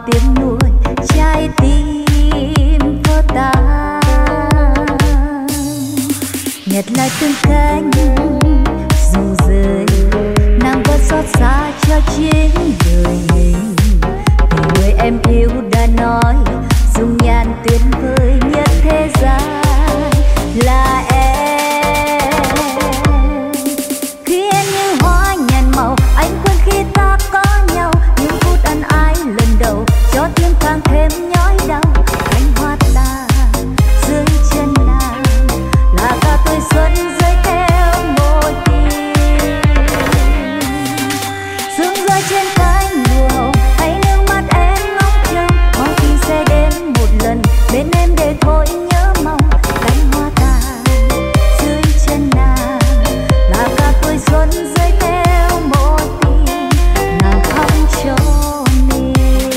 tiếng nuôi trái tim vỡ tan. Nhặt lại từng cánh dù rơi, nàng vẫn xót xa cho chính đời mình. Vì người em yêu đã nói dung nhan tuyệt vời nhất thế gian là em. Khi em như hoa nhàn màu, anh quên khi ta có nhau. Những phút ân ái lần đầu cho tim càng thêm nhói đau. Cánh hoa tàn dưới chân nàng là cả tuổi xuân rơi theo môi tim. Sương rơi trên cánh lụa hồng, hay nước mắt em ngóng trông. Mong khi sẽ đến một lần bên em để thôi nhớ mong. Cánh hoa tàn dưới chân nàng là cả tuổi xuân rơi theo môi tim. Nàng khóc cho mình.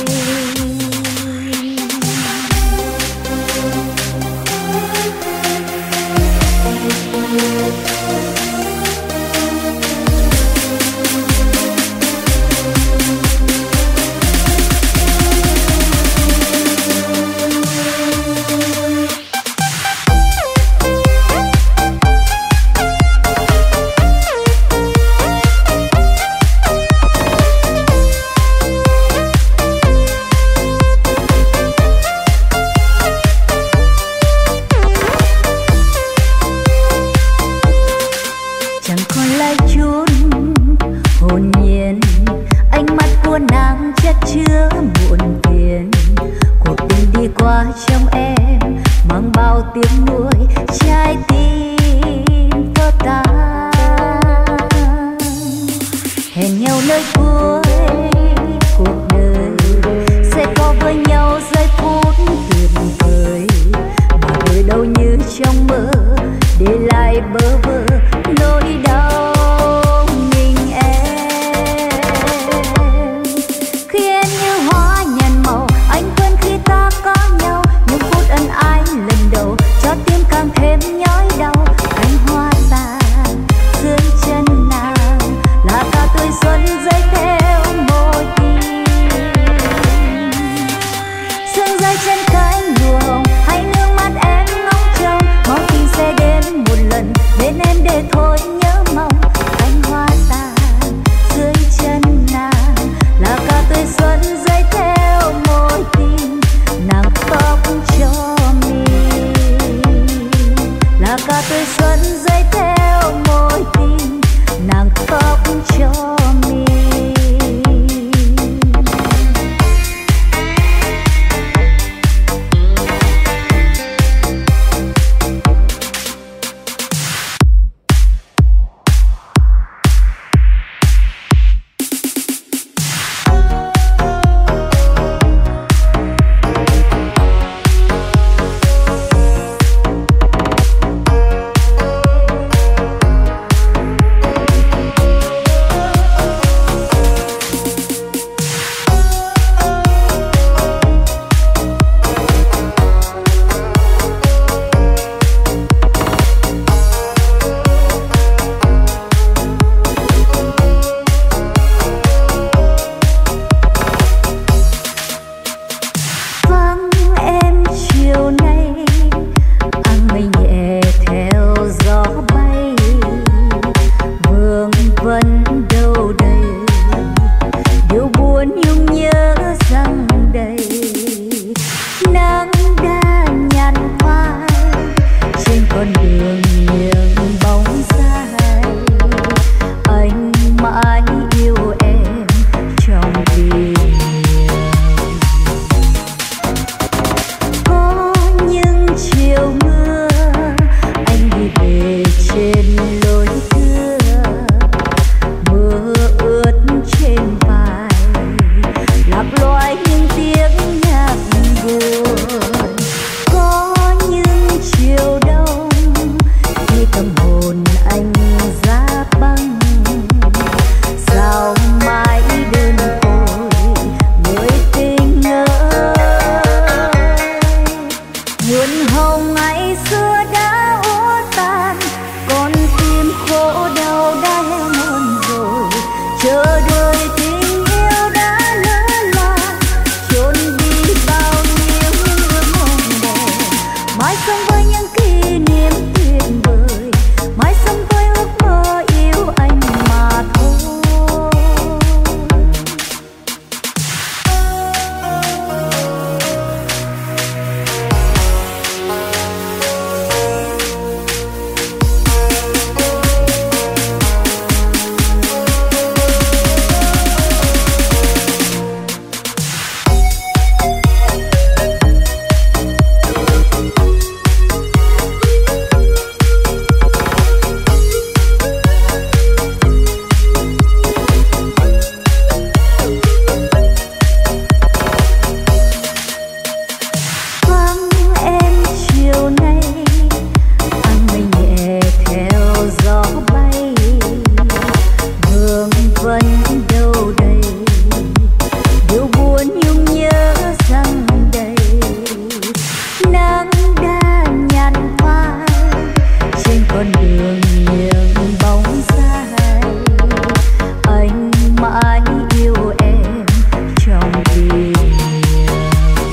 Chẳng còn lại chút hồn nhiên, ánh mắt của nàng chất chứa muộn phiền. Cuộc tình đi qua trong em mang bao tiếng nuối trái tim vỡ tan. Hẹn nhau nơi cuối cuộc đời sẽ có với nhau giây phút tuyệt vời, mà đời đâu như trong mơ để lại bơ vơ nỗi đau mình em. Khi em như hoa nhàn màu, anh quên khi ta có nhau. Những phút ân ái lần đầu cho tim càng thêm nhói đau. Cánh hoa tàn dưới chân nàng là cả tuổi xuân rơi theo môi tim. Sương rơi trên cánh lụa hồng, hay nước mắt em ngóng trông. Mong khi sẽ đến một lần bên em để vẫn đâu đây, điều buồn nhung nhớ rằng đây nắng đã nhạt phai trên con đường những bóng dài. Anh mãi yêu em trong kỷ niệm.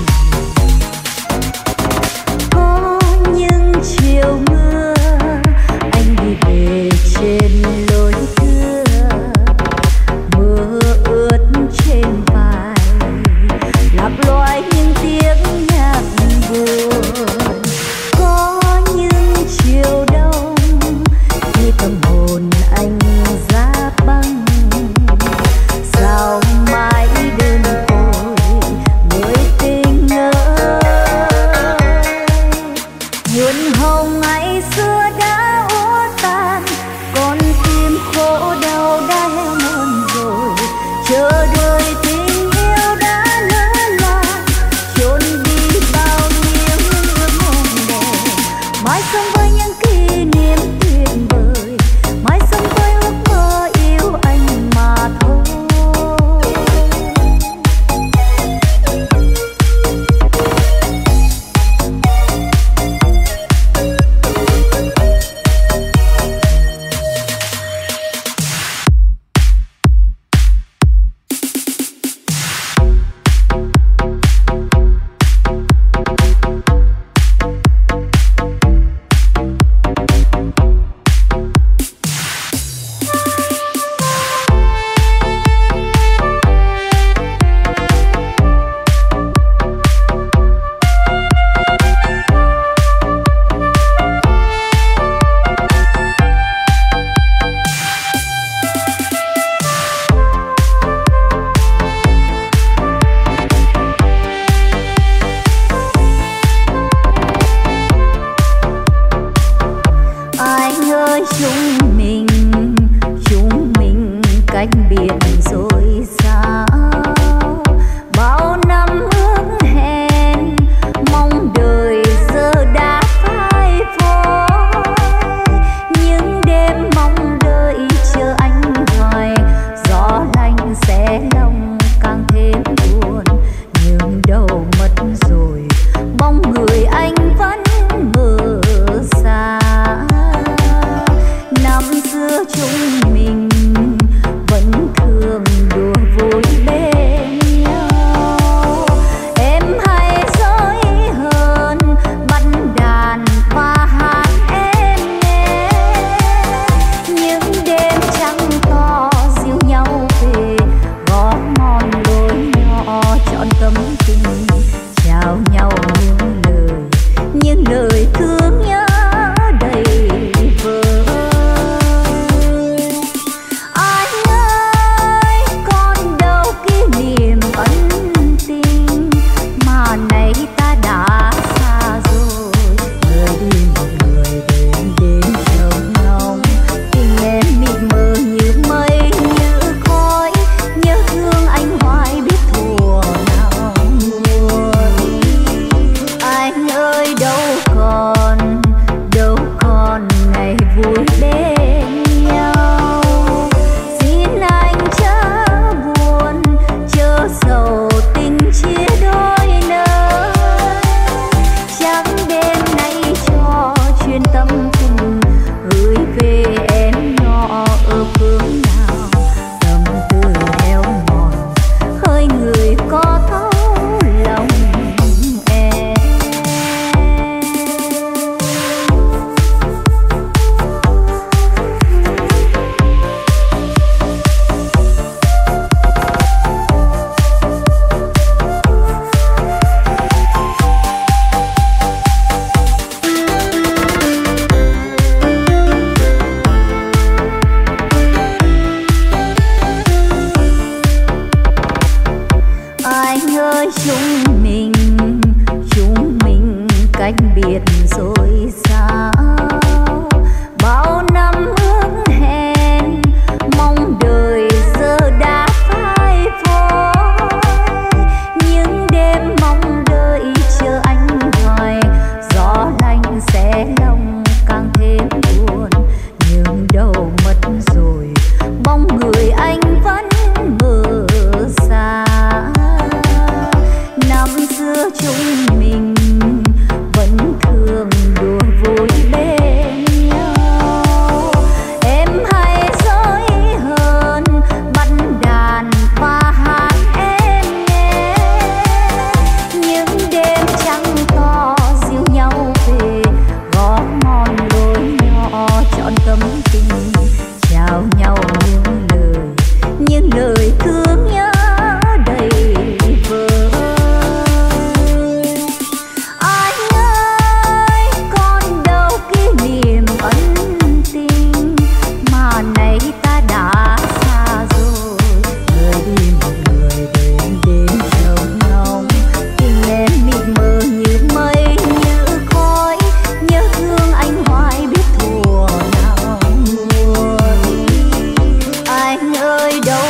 Có những chiều mưa anh đi về trên lối thưa, mưa ướt trên vai lặp loài những tiếng nhạc buồn. Có những chiều đông khi tâm hồn anh giá băng, sao mãi đơn côi người tình ơi. Nhuận hồng ngày xưa đã úa tàn, con tim khổ đau đã heo mòn rồi. Chờ đợi tình yêu đã lỡ làng, trốn đi bao nhiêu ước mong đẹp. Mãi sống với những kỷ niệm tuyệt vời, mãi sống với ước mơ yêu anh mà thôi. Anh ơi chúng mình cách biệt rồi sao? Bao năm ước hẹn mong đời giờ đã phai phôi. Những đêm mong đợi chờ anh hoài, gió lạnh sẽ lòng càng thêm buồn. Nhưng đâu mất rồi, bóng người anh vẫn mờ xa. Năm xưa chúng mình vẫn thường đùa vui bên nhau. Em hay dối hơn bắt đàn và hát em nghe. Những đêm trăng to dìu nhau về, gõ mòn lối nhỏ trọn tấm tình. Chào nhau những lời thương nhớ đầy vơi. Anh ơi còn đâu kỷ niệm ân tình, mà nay ta đã xa rồi. Người đi một người đến trông ngóng, tình em mịt mờ như mây như khói. Nhớ thương anh hoài biết thuở nào nguôi. Anh ơi đâu còn ngày vui bên nhau. Xin anh chớ buồn chớ sầu tình chia đôi nơi. Chắc đêm nay cho chuyên tâm tình gửi về em nhỏ ở phương nào. Tâm tư heo mòn hơi người có thấu lòng em. Anh ơi chúng mình cách biệt rồi sao? Bao năm ước hẹn mong đời giờ đã phai phôi. Những đêm mong đợi chờ anh hoài, gió lạnh sẽ lòng càng thêm buồn. Nhưng đâu mất rồi bóng người anh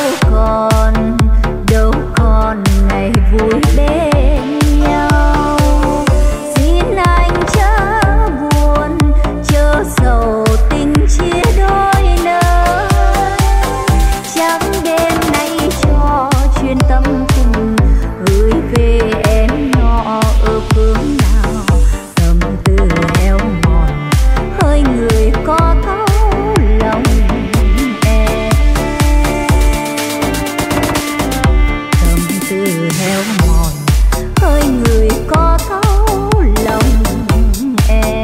đâu còn ngày vui bên nhau. Xin anh chớ buồn chớ sầu tình chia đôi nơi, chắc đêm nay cho chuyên tâm tình gửi về em nhỏ ở phương nào. Tâm tư heo mòn hơi người có thấu lòng em, tâm tư heo mòn hơi người có thấu lòng em.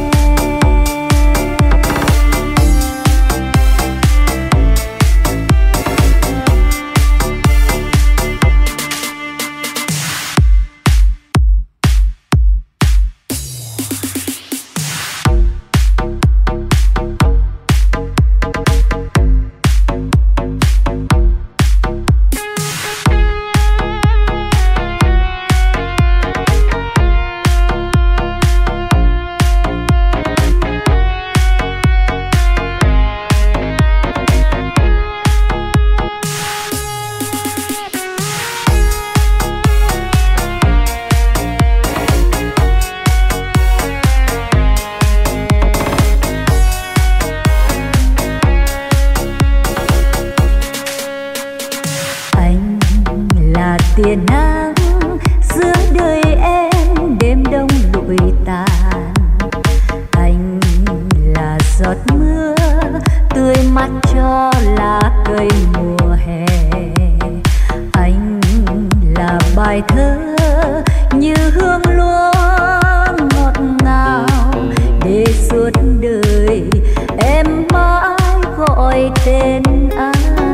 Tia nắng giữa đời em đêm đông lụi tàn, anh là giọt mưa tươi mát cho lá cây mùa hè. Anh là bài thơ như hương lúa ngọt ngào, để suốt đời em mãi gọi tên anh.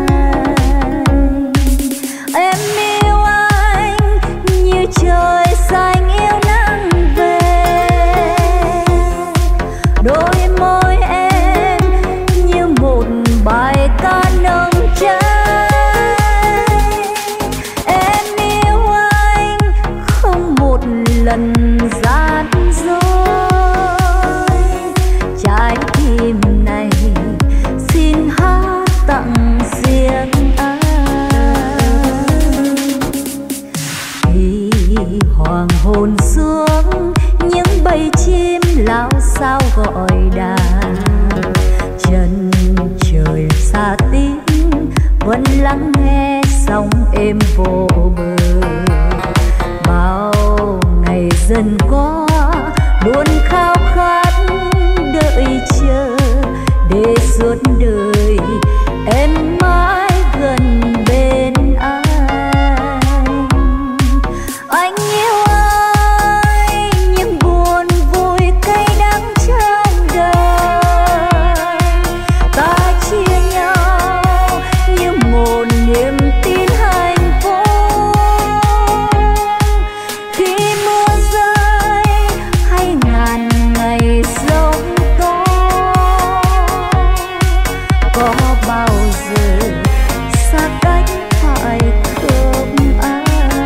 Em trời xanh yêu nắng về, đôi môi em như một bài ca nồng cháy. Em yêu anh không một lần gian dối, trái tim này xin hát tặng riêng anh. Hoàng hôn xuống những bầy chim lao sao gọi đàn, chân trời xa tím vẫn lắng nghe sóng êm vô bờ. Bao ngày dần qua luôn khao khát đợi chờ, để suốt đời em mãi gần bên anh. Anh yêu ai nhưng buồn vui cay đắng trong đời, ta chia nhau như một niềm tin hạnh phúc. Khi mưa rơi hay ngàn ngày giông tố, có bao giờ xa cách phải thương anh.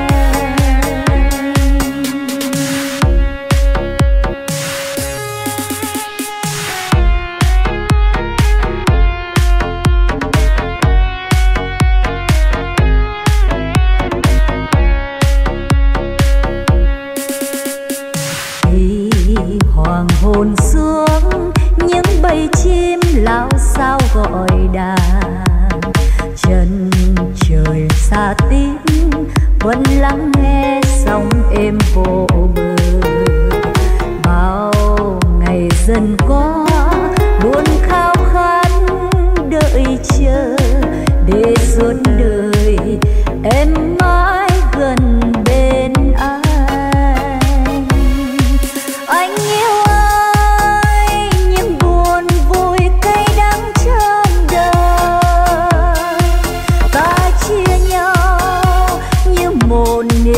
Hoàng hôn xuống những bầy chim lao sao gọi đàn, chân trời xa tím vẫn lắng nghe sóng êm vô bờ. Bao ngày dần qua luôn khao khát đợi chờ, để suốt đời em mãi gần bên anh. Anh yêu ai nhưng buồn vui cay đắng trong đời, ta chia nhau như một niềm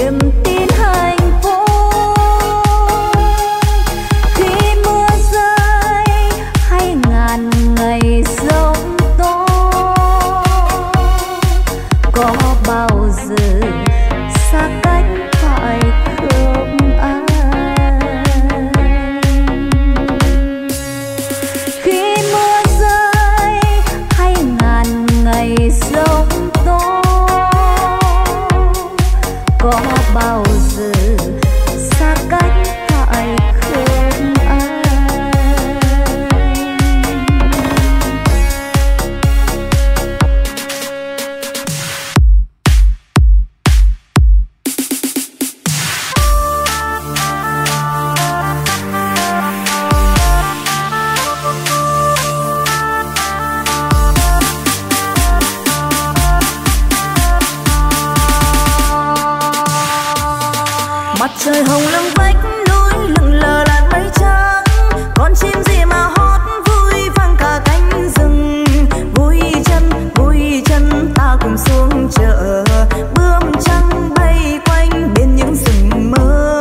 trời hồng lưng vách núi lững lờ làn mây trắng, con chim gì mà hót vui vang cả cánh rừng. Vui chân ta cùng xuống chợ, bướm trắng bay quanh bên những rừng mơ.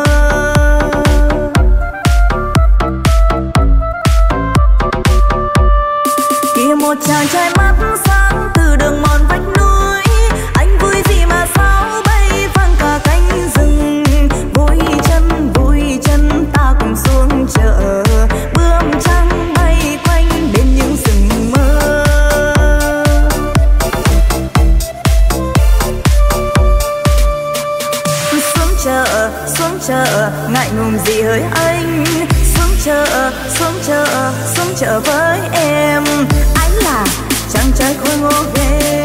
Kìa một chàng trai mắt sáng từ đường mòn vách núi, anh vui gì mà sao bay vang cả cánh rừng. Vui chân ta cùng xuống chợ, bướm trắng bay quanh bên những rừng mơ. Xuống chợ ngại ngùng gì hỡi anh, xuống chợ với em. Anh là chàng trai khôi ngô ghê.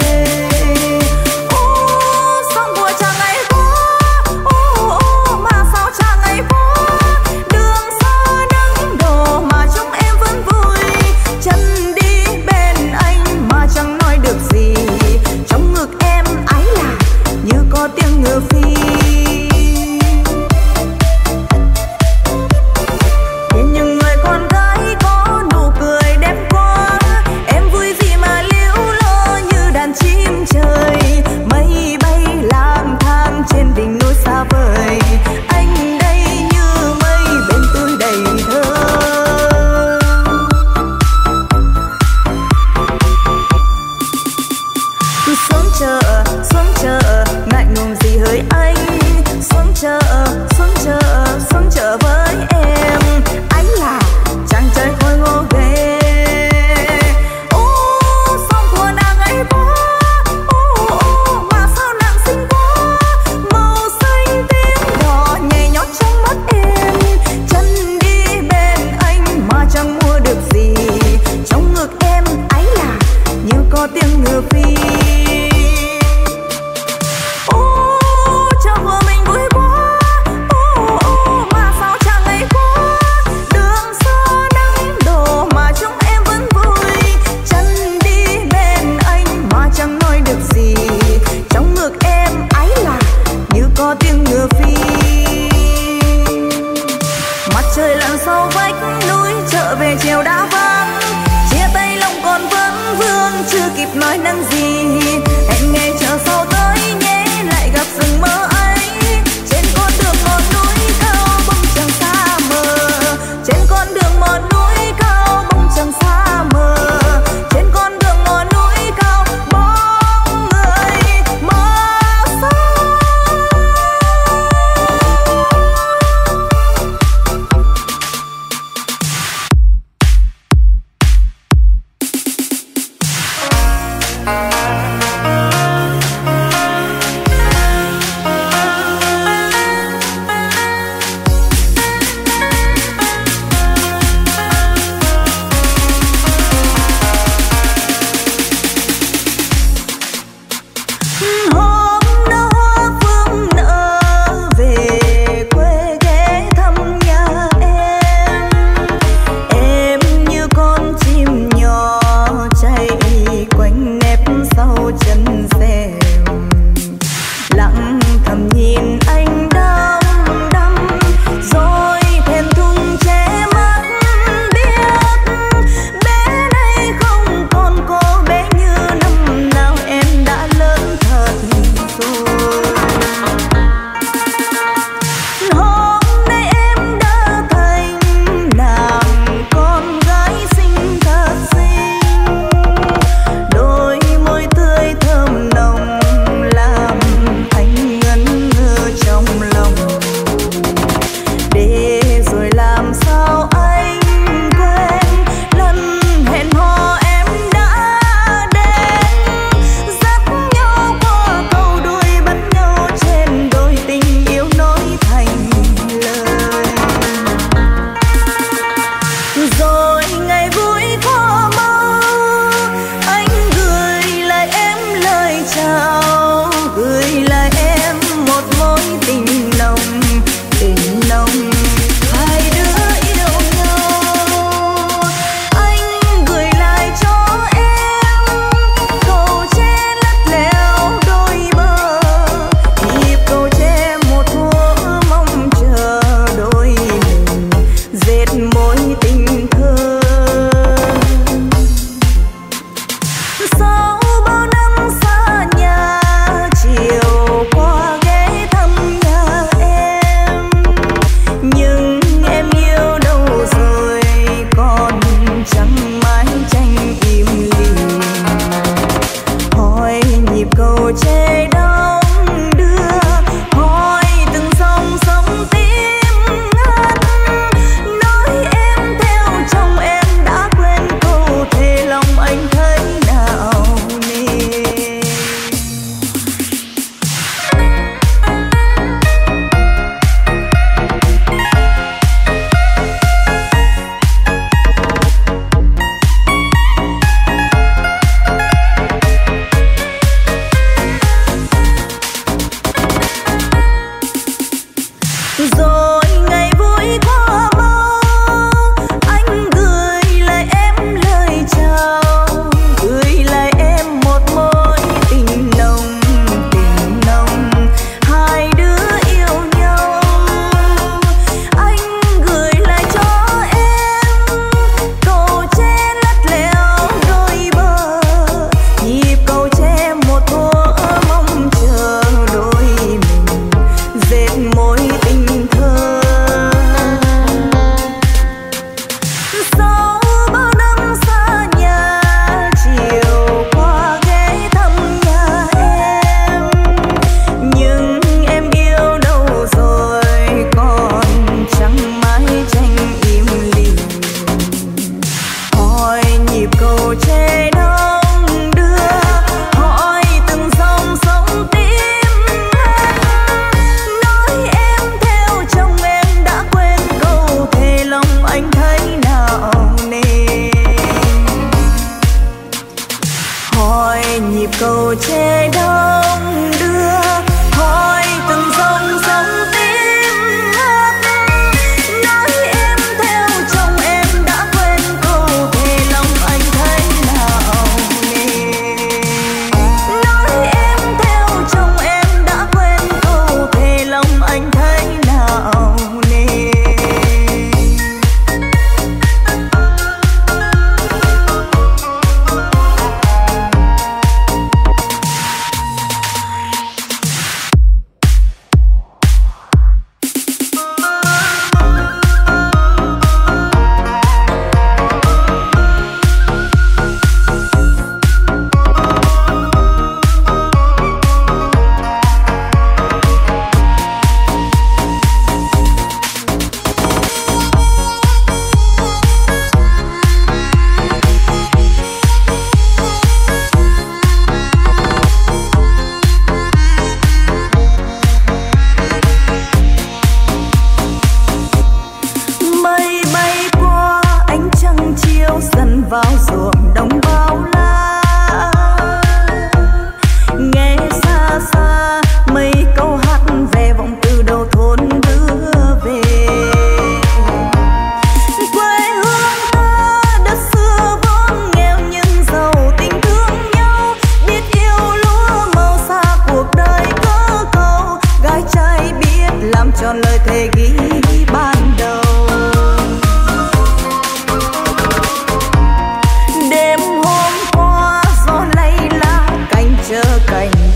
Sóng của chàng ngày qua, mà sao chàng ngày qua, đường xa nắng đổ mà chúng em vẫn vui. Chân đi bên anh mà chẳng nói được gì, trong ngực em ái là như có tiếng ngựa phi.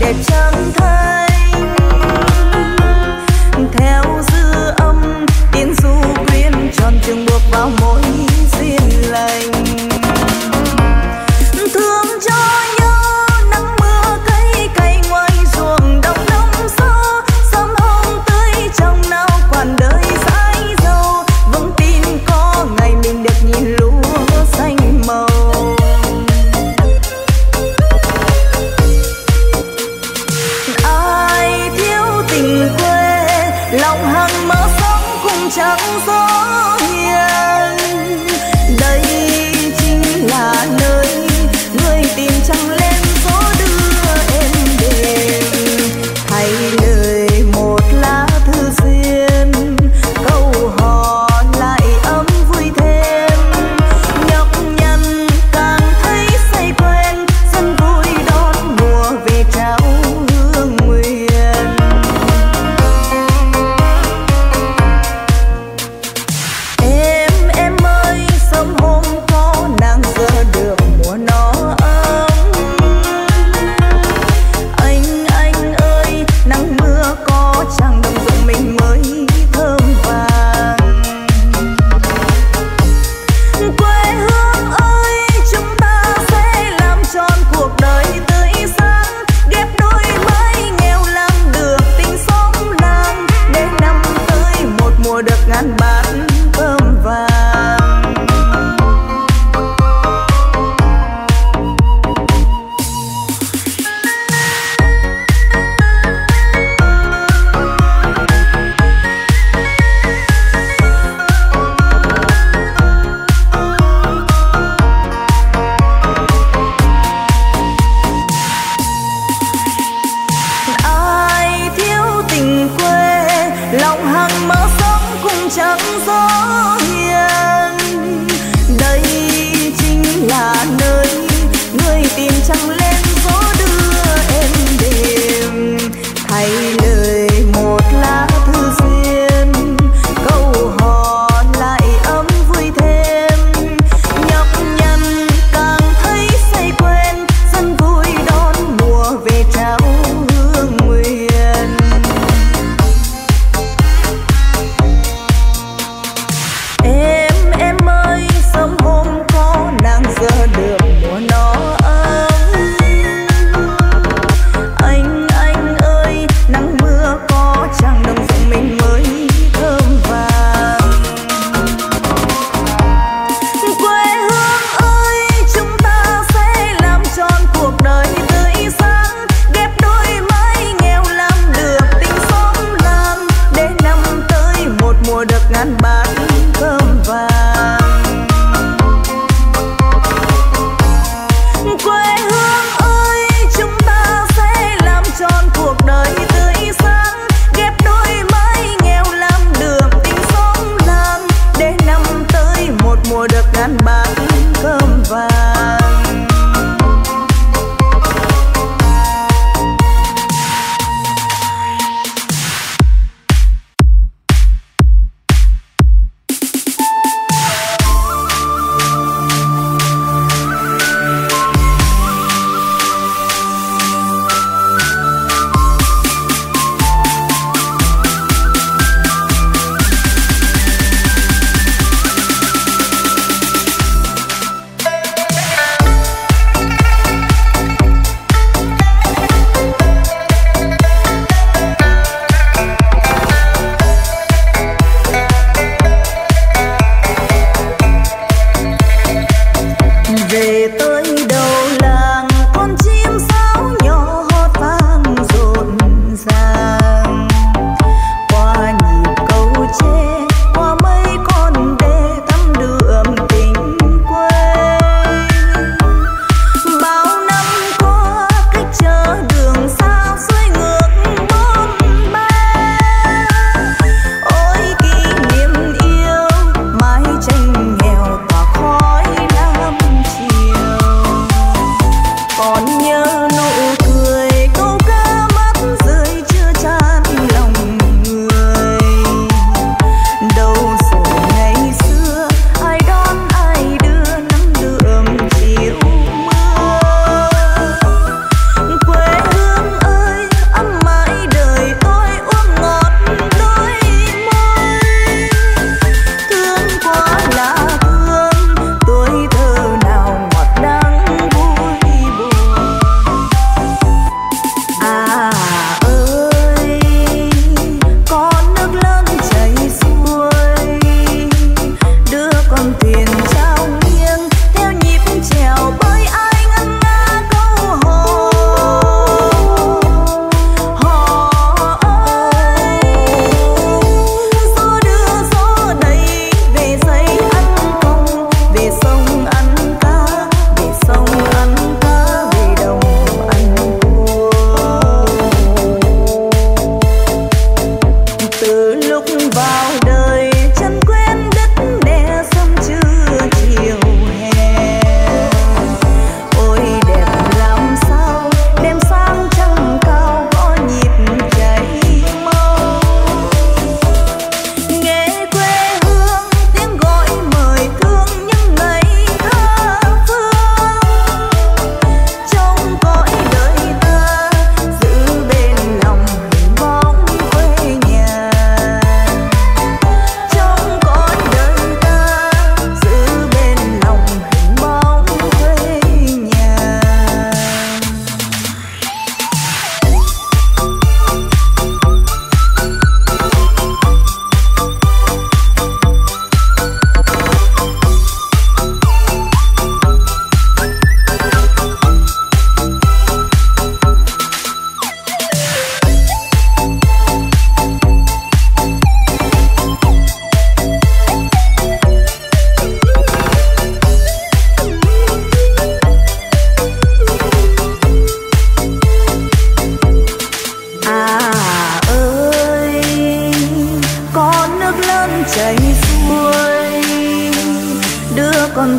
đẹp trắng thanh. Theo dư âm tiếng du quyến tròn trường buộc vào môi duyên lành. Thương cho nhau nắng mưa cây cày ngoài ruộng đồng nông gió, sớm hôm tươi trong nào quản đời dãi dâu. Vững tin có ngày mình được nhìn lúa xanh màu. Ai thiếu tình quê lòng hằng mơ sống cùng trắng gió hiền. Đây chính là nơi người tìm trăng lên gió đưa em đến. Thay lời một lá thư duyên, câu hò lại ấm vui thêm. Nhọc nhằn càng thấy say quen, dân vui đón mùa về trao hương nguyện. Em ơi sớm hôm có nàng giờ được mùa nó ấm. Anh ơi nắng mưa có chẳng đồng ruộng mình mới thơm vàng. Quê hương ơi chúng ta sẽ làm tròn cuộc đời tươi sáng, ghép đôi mái nghèo làm được tình xóm làng, để năm tới một mùa được ngàn bát cơm vàng. Ai thiếu tình quê lòng hằng mơ sống cùng trắng gió hiền. Đây chính là nơi người tìm trăng lên gió đưa em đêm. Thay lời một lá thư duyên, câu hò lại ấm vui thêm. Nhọc nhằn càng thấy say quen, dân vui đón mùa về trao hương nguyện.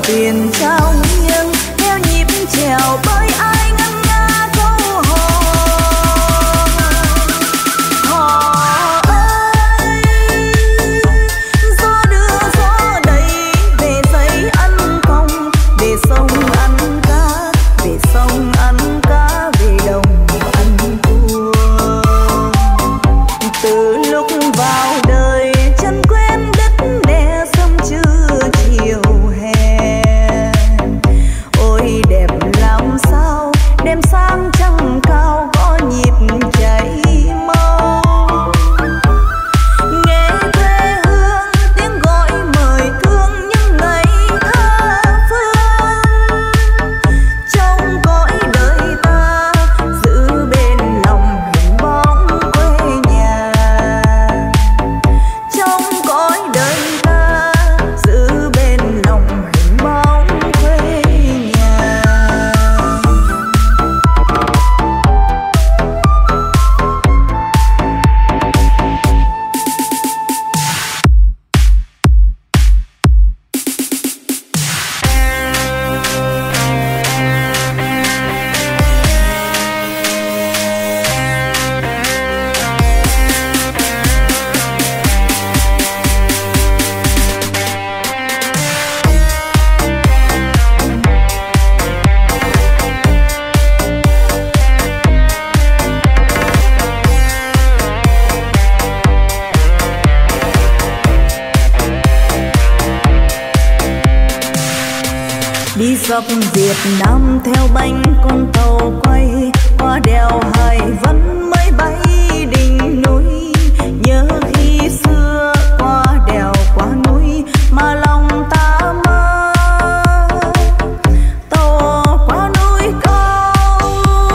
thuyền trao nghiêng theo nhịp chèo bơi ai ngân nga câu hò. Hò ơi, gió đưa gió đầy về dãy ăn cong, về sông ăn cá, về sông ăn cá, về đồng ăn cua. Từ lúc vào đời chân quen đất mẹ sớm trưa chiều hè, ôi đẹp làm sao đêm sáng trăng cao có nhịp chảy mau. Nghe quê hương tiếng gọi mời thương những ngày tha phương, trong cõi đời ta giữ bên lòng hình bóng quê nhà. Trong cõi đời ta giữ bên lòng hình bóng quê nhà. Đi dọc Việt Nam theo bánh con tàu quay qua đèo Hải Vân mới bay đỉnh núi. Nhớ khi xưa qua đèo qua núi mà lòng ta mơ, tàu qua núi cao.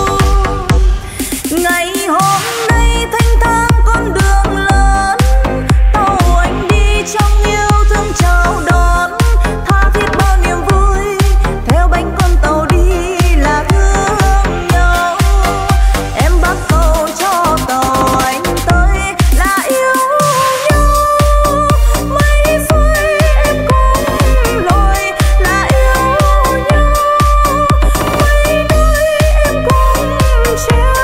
Ngày hôm nay thanh thang con đường lớn, tàu anh đi trong yêu thương chào đón, tha thiết bao niềm vui. Theo bánh con tàu đi là thương nhau, em bắt cầu cho tàu anh tới là yêu nhau. Mây rơi em cũng lội là yêu nhau, mây nơi em cũng treo.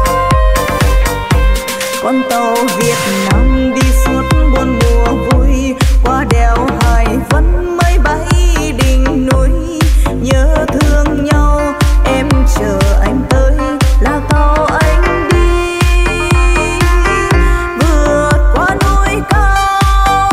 Con tàu Việt Nam đi suốt buồn mùa vui, qua đèo Hải Vân mới bay đỉnh núi. Nhớ thương nhau em chờ anh tới là tàu anh đi, vượt qua núi cao.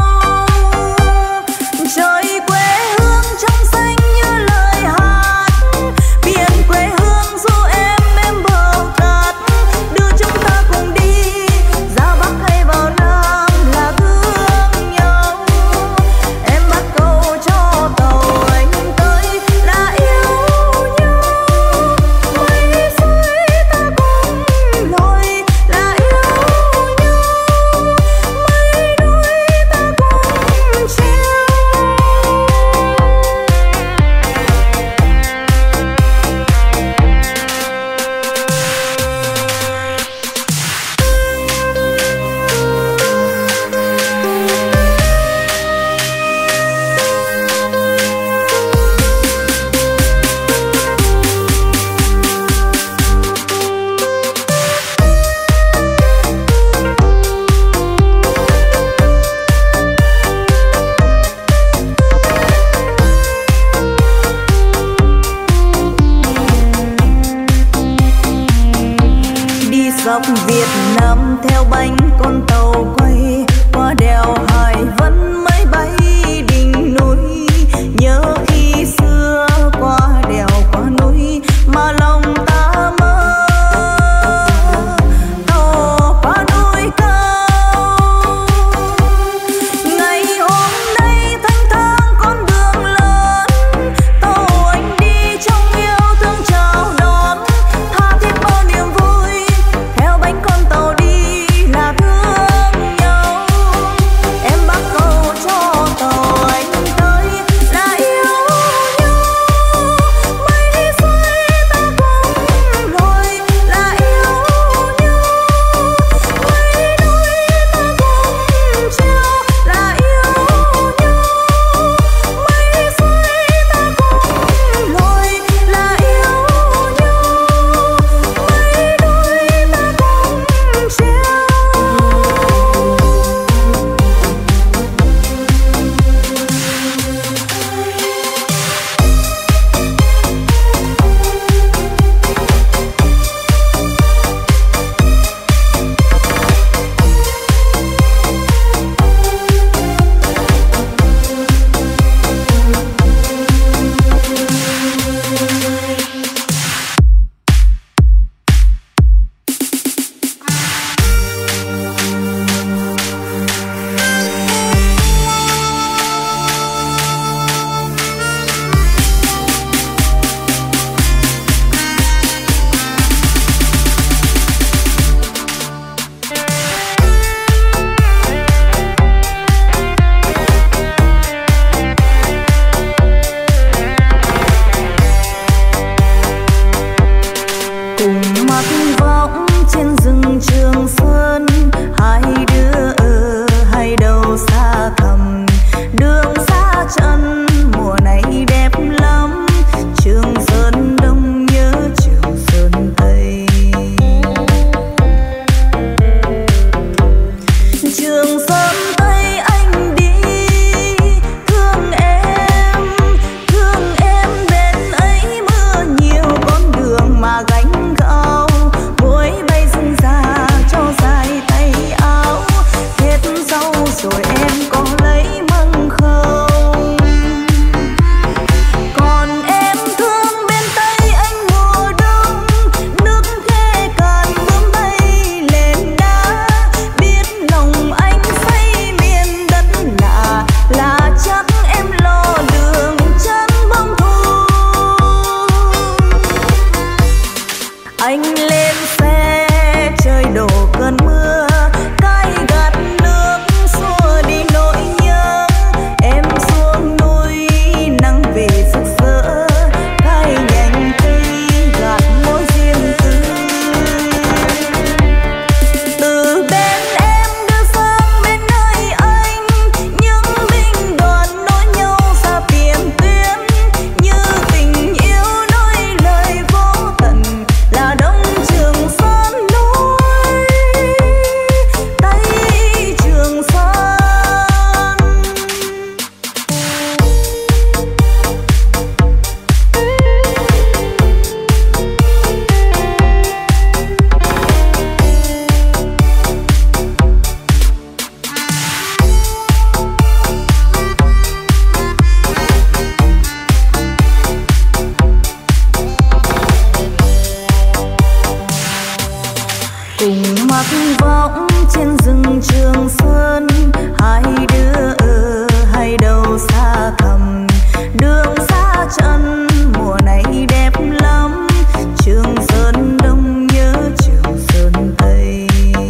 Trời quê hương trong xanh như lời hát, biển quê hương du em bờ cát. Đưa chúng ta cùng đi ra Bắc hay vào Nam là thương nhau. Em bắt cầu cho tàu anh tới là yêu nhau. Mây rơi ta cùng lội là yêu nhau, mây đôi ta cùng treo. Đi dọc Việt Nam theo bánh con tàu quay qua đèo Hải Vân mới bay đỉnh núi. Nhớ khi xưa qua đèo qua núi mà lòng ta mơ, tàu qua núi cao. Ngày hôm nay thanh thang con đường lớn, tàu anh đi trong yêu thương chào đón, tha thiết bao niềm vui. Theo bánh con tàu đi là thương nhau, em bắt cầu cho lạc võng trên rừng Trường Sơn, hai đứa ở hai đầu xa thẳm, đường xa chân mùa này đẹp lắm. Trường Sơn Đông nhớ Trường Sơn Tây,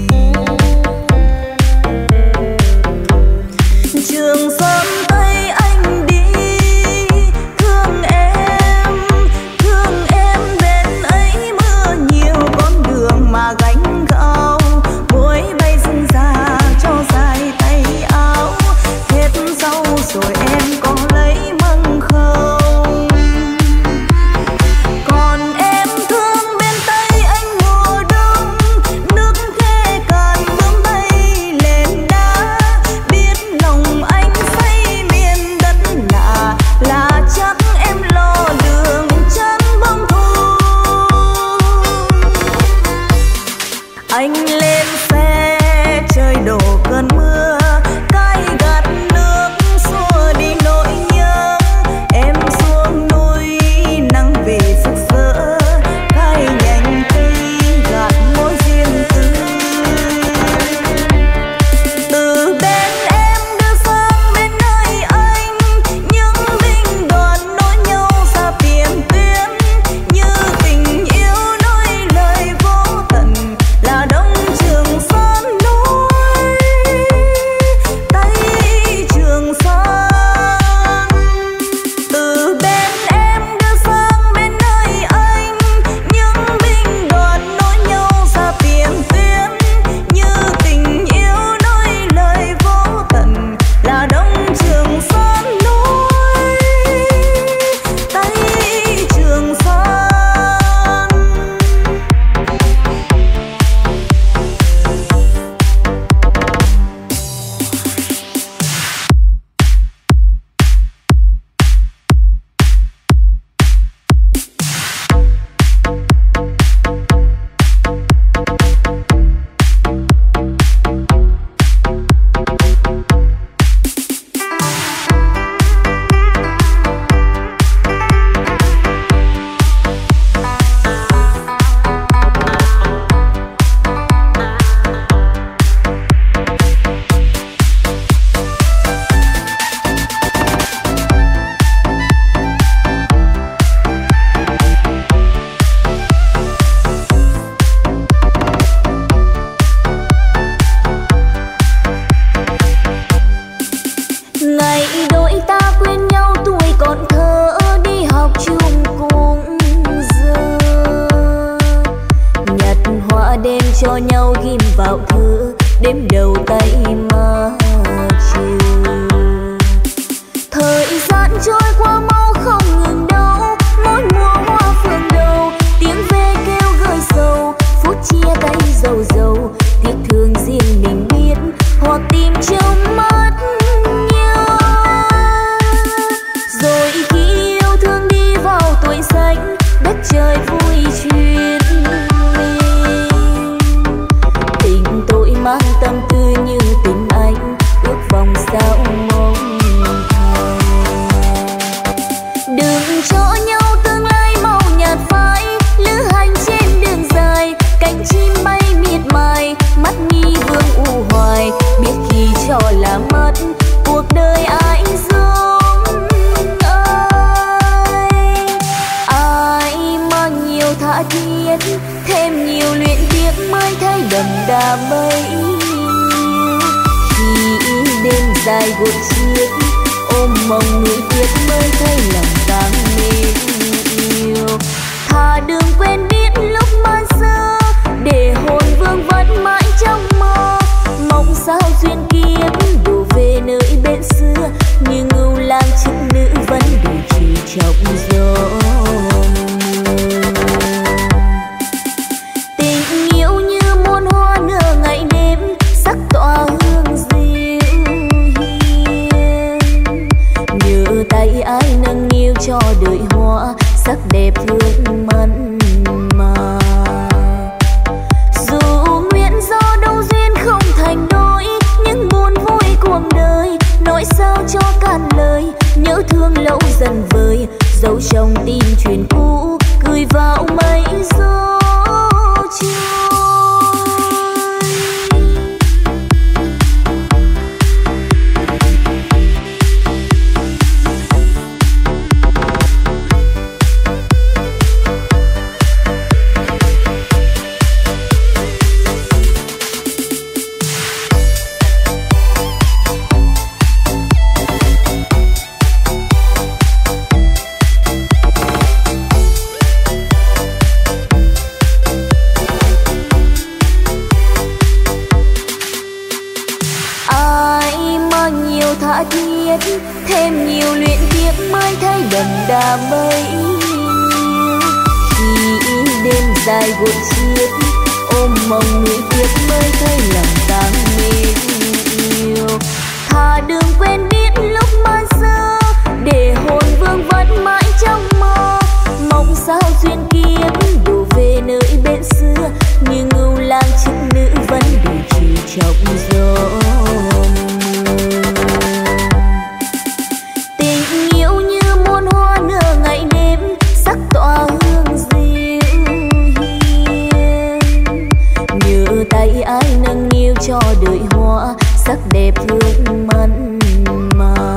Trường Sơn Tây anh đi thương em bên ấy mưa nhiều, con đường mà gánh gạo muối bay rừng già cho dài tay áo. Hết rau rồi em có lấy măng không? Còn em thương bên Tây anh mùa đông, nước khe cạn bướm bay lên đá. Biết lòng anh say miền đất lạ, là chắc em lo đường chân bông thu. Anh lên xe trời đổ cơn mưa, cay gắt nước xua đi nỗi nhớ. Em xuống núi nắng về rực rỡ, cay nhành cây gạt mối duyên tư. Từ bên em đưa sang bên nơi anh, những binh đoàn nối nhau ra tiền tuyến. Như tình yêu nối lời vô tận, là Đông Trường Sơn núi Tây Trường Sơn. Từ bên em đưa sang bên nơi anh, những binh đoàn nối nhau ra tiền tuyến. Như tình yêu nối lời vô tận, là Đông Trường Sơn núi Tây Trường Sơn. Ngày đôi ta quên nhau tuổi còn thơ, đi học chung cùng giờ. Nhặt hoa đêm cho nhau ghim vào thư, đêm đầu tay mà chiều. Thời gian trôi qua mau không ngừng đâu, mỗi mùa hoa phượng đầu, tiếng ve kêu gợi sầu. Phút chia tay dầu dầu, tiếc thương riêng mình biết, hoặc tìm trong mắt nhau. Rồi khi yêu thương đi vào tuổi xanh, đất trời vui chuyện mình. Tình tôi mang tâm tư như tình anh, ước vòng sao mong thầm. Đừng cho nhau tương lai màu nhạt phai, lữ hành trên đường dài, cánh chim bay miệt mài, mắt mi vương u hoài. Biết khi cho là mất, cuộc đời ai giống ai mang nhiều tha thiết, thêm nhiều luyện tiếc mới thấy đậm đà bấy nhiêu. Khi đêm dài gội chiếc, ôm mong người tiếc mới thấy lòng càng mến yêu. Thà đừng quên biết lúc ban sơ, để hồn vương vẫn mãi trong mơ. Mong sao duyên kiếp đổ về nơi bên xưa, như ngưu lang chức nữ vẫn đủ trì trọng gió. Tình yêu như muôn hoa nở ngày đêm, sắc tỏa hương dịu hiền. Nhớ tay ai nâng niu cho đời hoa, sắc đẹp thương mặn mà. Dù nguyện do đâu duyên không thành đôi, những buồn vui cuộc đời, nỗi sao cho cạn lời. Nhớ thương lâu dần vơi, dấu trong tim chuyện cũ, gửi vào mây gió trôi. tha thiết, thêm nhiều luyện tiếc mới thấy đậm đà bấy nhiêu. Khi đêm dài gội chiếc, ôm mộng người tiếc mới thấy lòng tang mến yêu. Thà đừng quên biết lúc ban sơ, để hồn vương vẫn mãi trong mơ. Mong sao duyên kiếp đổ về nơi bên xưa, như ngưu lang chức nữ vẫn đủ chịu chọc gió. Tình yêu như muôn hoa nở ngày đêm, sắc tỏa hương dịu hiền. Nhớ tay ai nâng niu cho đời hoa, sắc đẹp hương mặn mà.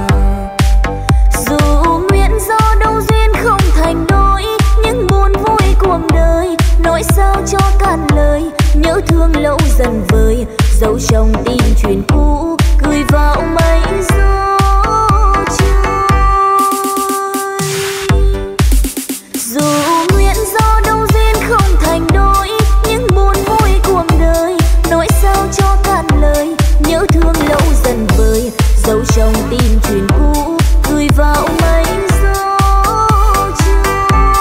Dù nguyện do đâu duyên không thành đôi, nhưng buồn vui cuộc đời nỗi sao cho cạn lời. Nhớ thương lâu dần vơi, dấu trong tim chuyện cũ gửi vào mây gió trôi. Dù nguyện do đâu duyên không thành đôi, nhưng buồn vui cuộc đời nỗi sao cho cạn lời. Nhớ thương lâu dần vơi, dấu trong tim chuyện cũ gửi vào mây gió trôi.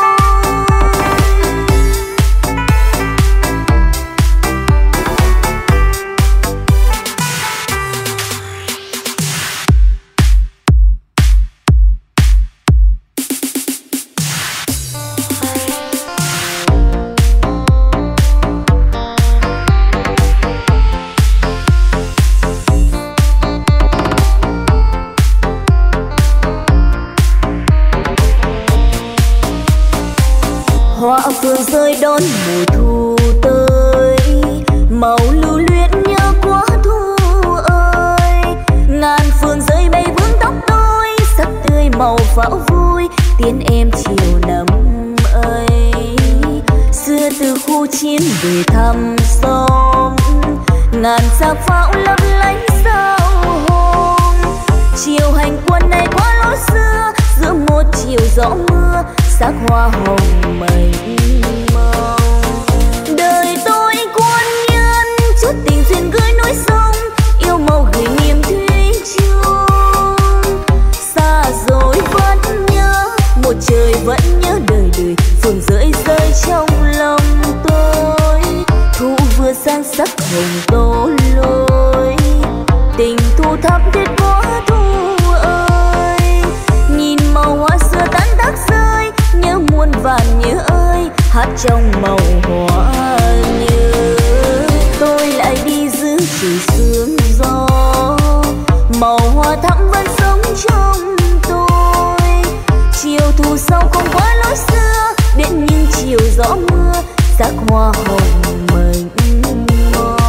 Hoa phương rơi đón mùa thu tới, màu lưu luyến nhớ quá thu ơi. Ngàn phương rơi bay vương tóc tôi, sắc tươi màu pháo vui tiến em chiều năm ấy. Xưa từ khu chiến về thăm xóm, ngàn sao pháo lấp lánh sao hôm. Chiều hành quân này qua lối xưa, giữa một chiều gió mưa, sắc hoa hồng mênh mông. Đời tôi quân nhân, chút tình duyên gửi núi sông, yêu màu gửi niềm thủy chung. Xa rồi vẫn nhớ, một trời vẫn nhớ đời đời, phường rơi rơi trong lòng tôi. Thu vừa sang sắc hồng tô lối, tình thu thắm thiết quá thu ơi. Nhìn màu hoa xưa tan tác rơi, nhớ muôn vàn nhớ ơi, hát trong màu hoa nhớ. Tôi lại đi giữ chỉ sương gió, màu hoa thắm vẫn sống trong tôi. Chiều thu sau không quá lối xưa, đến những chiều gió mưa, sắc hoa hồng mênh mông.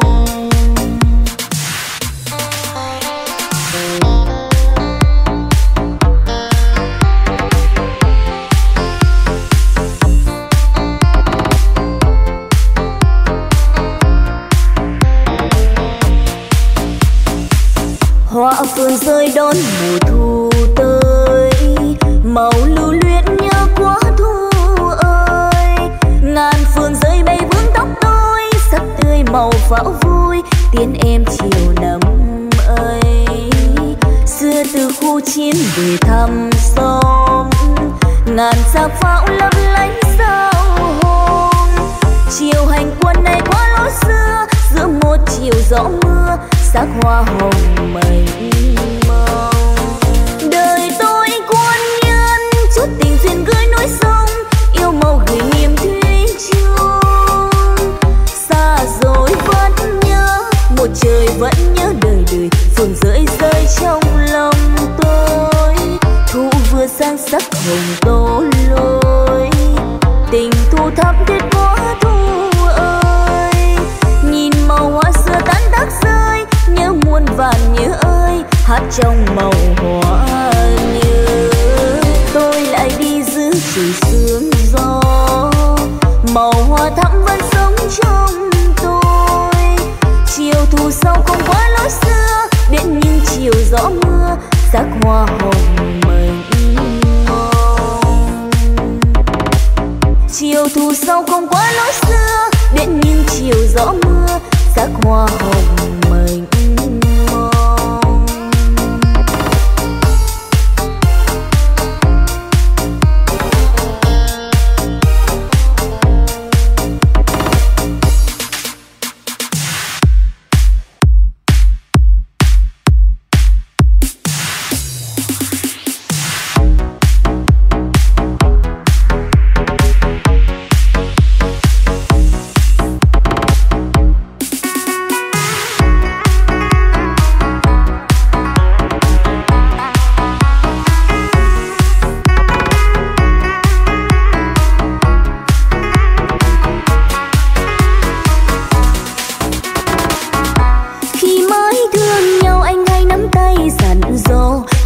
Hoa phương rơi đón mùa thu tới, màu lưu luyến nhớ quá thu ơi. Ngàn phương rơi bay vương tóc tôi, sắc tươi màu pháo vui tiến em chiều năm ấy. Xưa từ khu chiến về thăm xóm, ngàn sao pháo lấp lánh sao hôm. Chiều hành quân này qua lối xưa, giữa một chiều gió mưa, sắc hoa hồng mênh mông. Đời tôi quân nhân, chút tình duyên gửi núi sông, yêu màu gửi niềm thủy chung. Xa rồi vẫn nhớ, một trời vẫn nhớ đời đời, phường rơi rơi trong lòng tôi. Thu vừa sang sắc hồng tô lối, tình thu thắm thiết quá thu ơi. Nhìn màu hoa xưa tan tác rơi, nhớ muôn vàn nhớ ơi, hát trong màu hoa nhớ. Tôi lại đi giữ chỉ sương gió, màu hoa thắm vẫn sống trong tôi. Chiều thu sau không quá lối xưa, đến những chiều gió mưa, sắc hoa hồng mênh mông. Chiều thu sau không quá lối xưa, đến những chiều gió mưa, sắc hoa hồng mênh mông.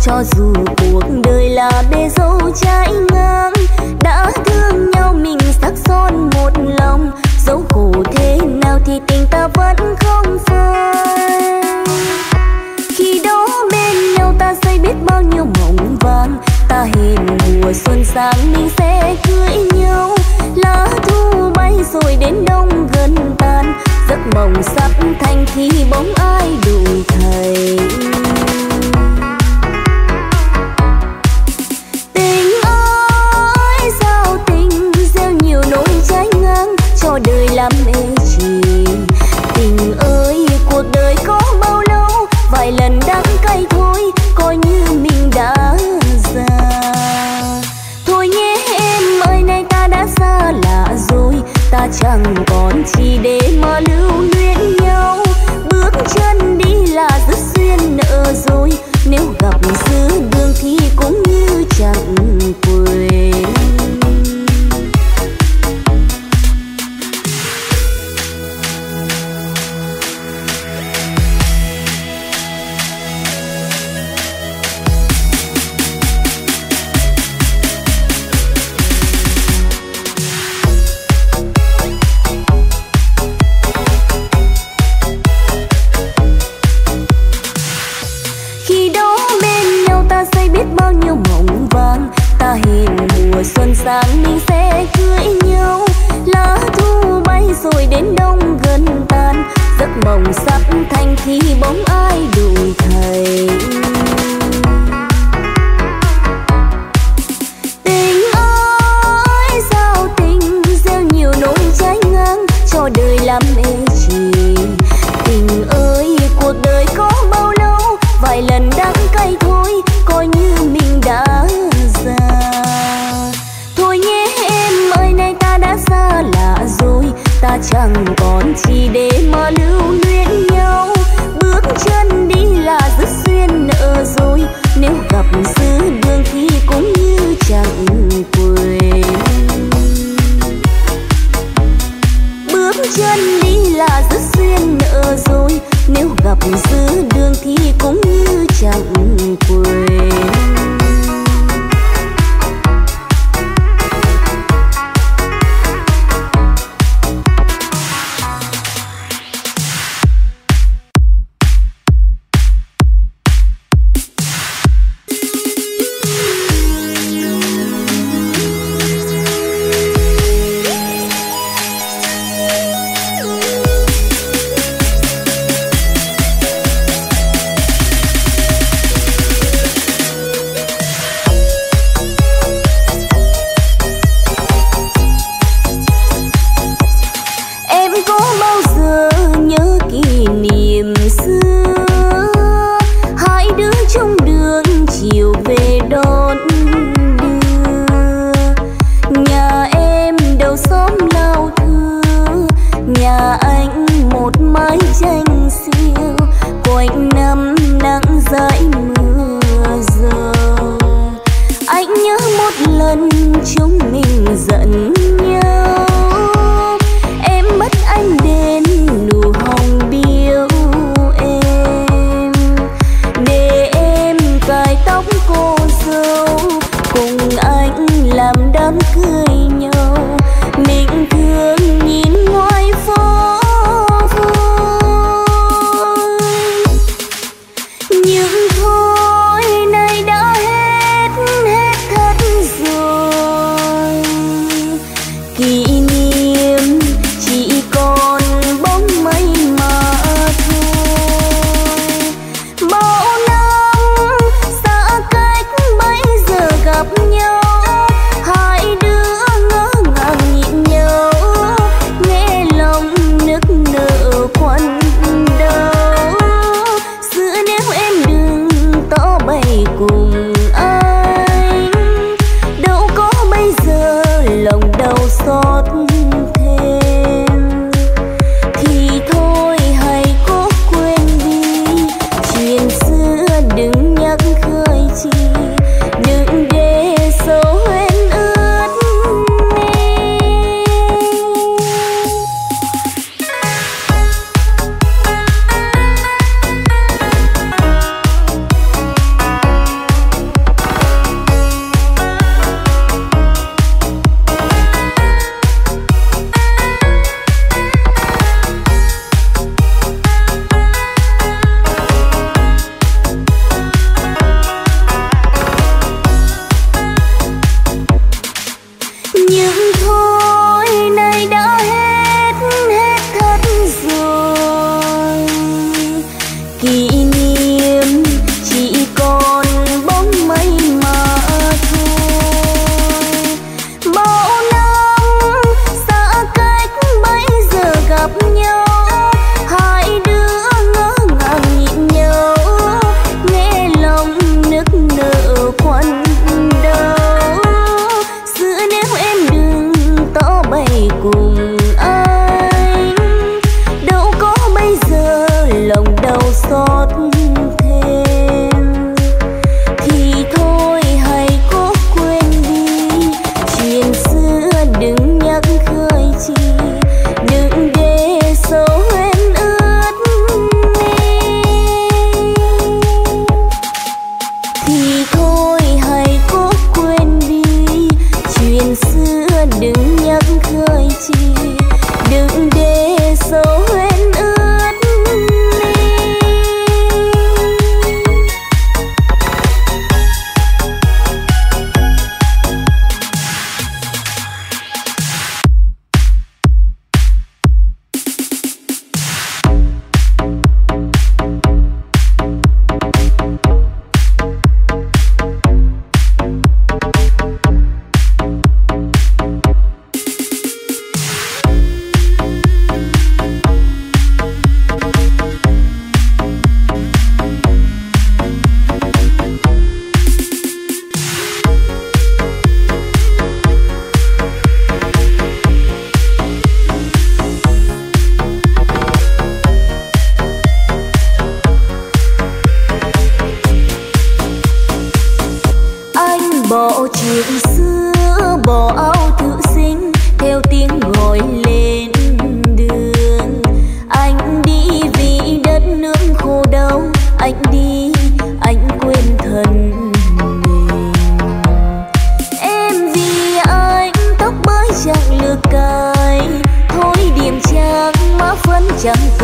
cho dù cuộc đời là bể dâu trái ngang. Đã thương nhau mình sắc son một lòng, dẫu khổ thế nào thì tình ta vẫn không phai. Khi đó bên nhau ta xây biết bao nhiêu mộng vàng, ta hẹn mùa xuân sang mình sẽ cưới nhau. Lá thu bay rồi đến đông gần tàn, giấc mộng sắp thành khi bóng ai đổi thay. Tình ơi sao tình gieo nhiều nỗi trái ngang, cho đời làm ê chề. Tình ơi cuộc đời có bao lâu, vài lần đắng cay thôi coi như mình đã già. Thôi nhé em ơi nay ta đã xa lạ rồi, ta chẳng còn chi để mà lưu luyến nhau. Bước chân đi là rất duyên nợ rồi, nếu gặp giữa đường thì cũng như chẳng quên. Bao nhiêu mộng vàng, ta hẹn mùa xuân sang mình sẽ cưới nhau. Lá thu bay rồi đến đông gần tàn, giấc mộng sắp thành khi bóng ai đổi thay. Tình ơi sao tình gieo nhiều nỗi trái ngang, cho đời làm ê chề. Tình ơi cuộc đời có bao lâu, vài lần đắng cay thôi coi như mình đã già. Thôi nhé em ơi nay ta đã xa lạ rồi, ta chẳng còn chi để mà lưu luyến nhau. Bước chân đi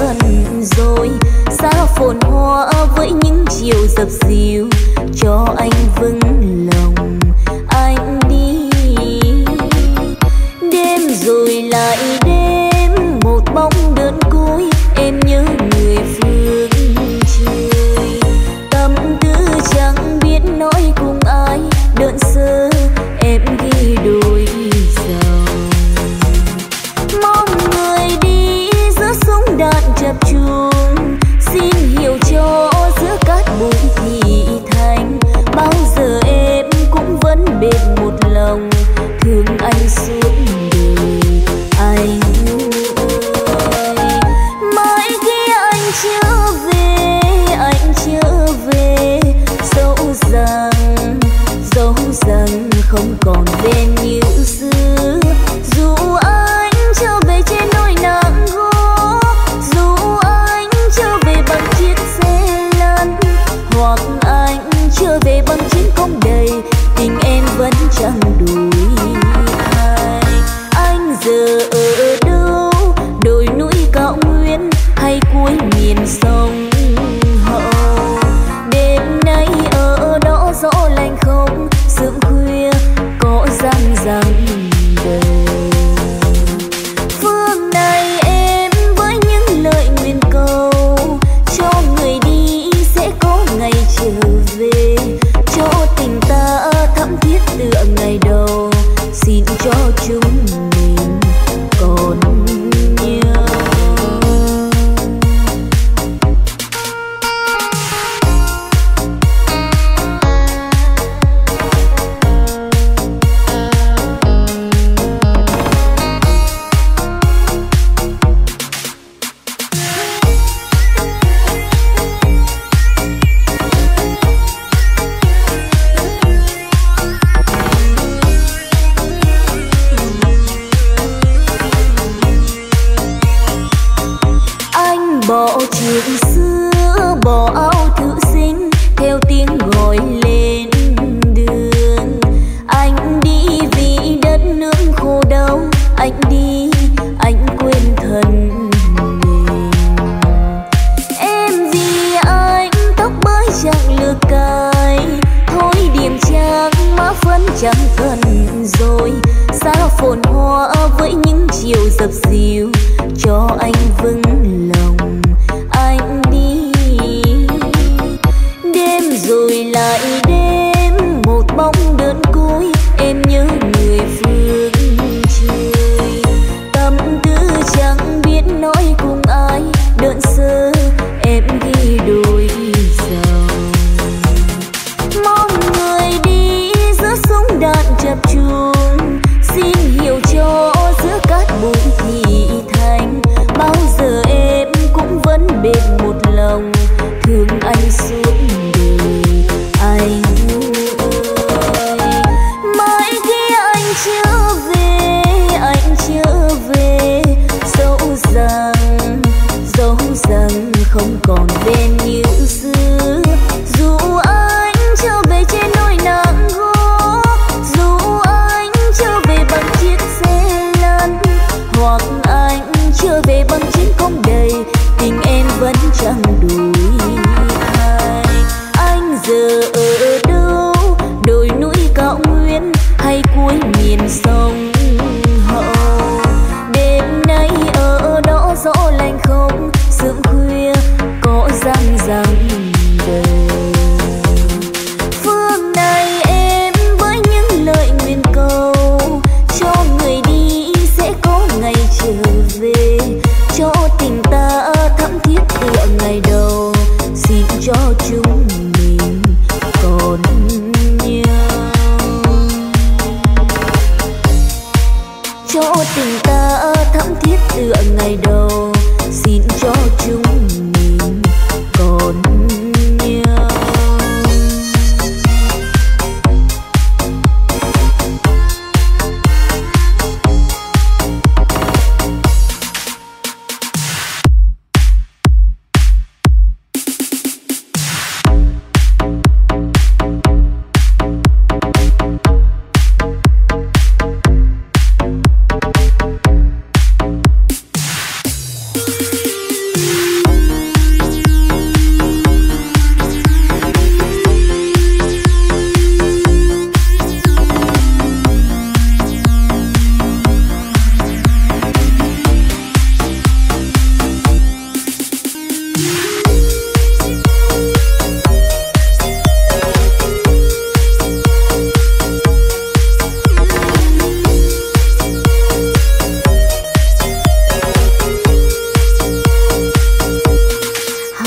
cần rồi, xa phồn hoa với những chiều dập dìu, cho anh vững lòng anh đi. Đêm rồi lại đêm, một bóng đơn côi, em nhớ người phương trời. Tâm tư chẳng biết nói cùng ai, đơn sơ em ghi đôi dòng. Mong người đi giữa súng đạn chập chuông, xin hiểu cho giữa cát bụi thì thành. Bao giờ em cũng vẫn bên một lòng, thương anh suốt đời anh ơi. Mãi khi anh trở về, dẫu rằng không còn bên như xưa. Dù anh trở về trên nỗi nắng gỗ, dù anh trở về bằng chiếc xe lăn, hoặc anh trở về bằng chiến công đầy, tình em vẫn chẳng đổi thay. Anh giờ ở đâu, đồi núi cao nguyên hay cuối miền sông Hậu? Đêm nay ở đó gió lạnh không, sớm khuya có răng răng đời. Phương này em với những lời nguyện cầu, cho người đi sẽ có ngày trở về, cho tình ta thắm thiết tựa ngày đầu, xin cho chúng mình còn nhau. Bỏ chuyện xưa, bỏ áo thư sinh, theo tiếng gọi lên đường. Anh đi vì đất nước khô đau, anh đi, anh quên thân mình. Em vì anh tóc bới chẳng lừa cài, thôi điểm trang má phấn chẳng cần rồi. Xa phồn hoa với những chiều dập dìu, cho anh vững lòng anh đi. Đêm rồi lại đêm, một bóng đơn côi, em nhớ người phương trời. Tâm tư chẳng biết nói cùng ai, đơn sơ em ghi đôi dòng. Mong người đi giữa súng đạn chập chuông, xin hiểu cho giữa cát bụi thì thành. Bao giờ em cũng vẫn bên một lòng, thương anh suốt đời anh ơi. Mãi khi anh trở về, dẫu rằng không còn bên như xưa. Dù anh trở về trên nỗi nắng gỗ, dù anh trở về bằng chiếc xe lăn, hoặc anh trở về bằng chiến công đầy, tình em vẫn chẳng đổi thay. Anh giờ ở đâu, đồi núi cao nguyên hay cuối miền sông Hậu? Đêm nay ở đó gió lạnh không, sớm khuya có răng răng đời.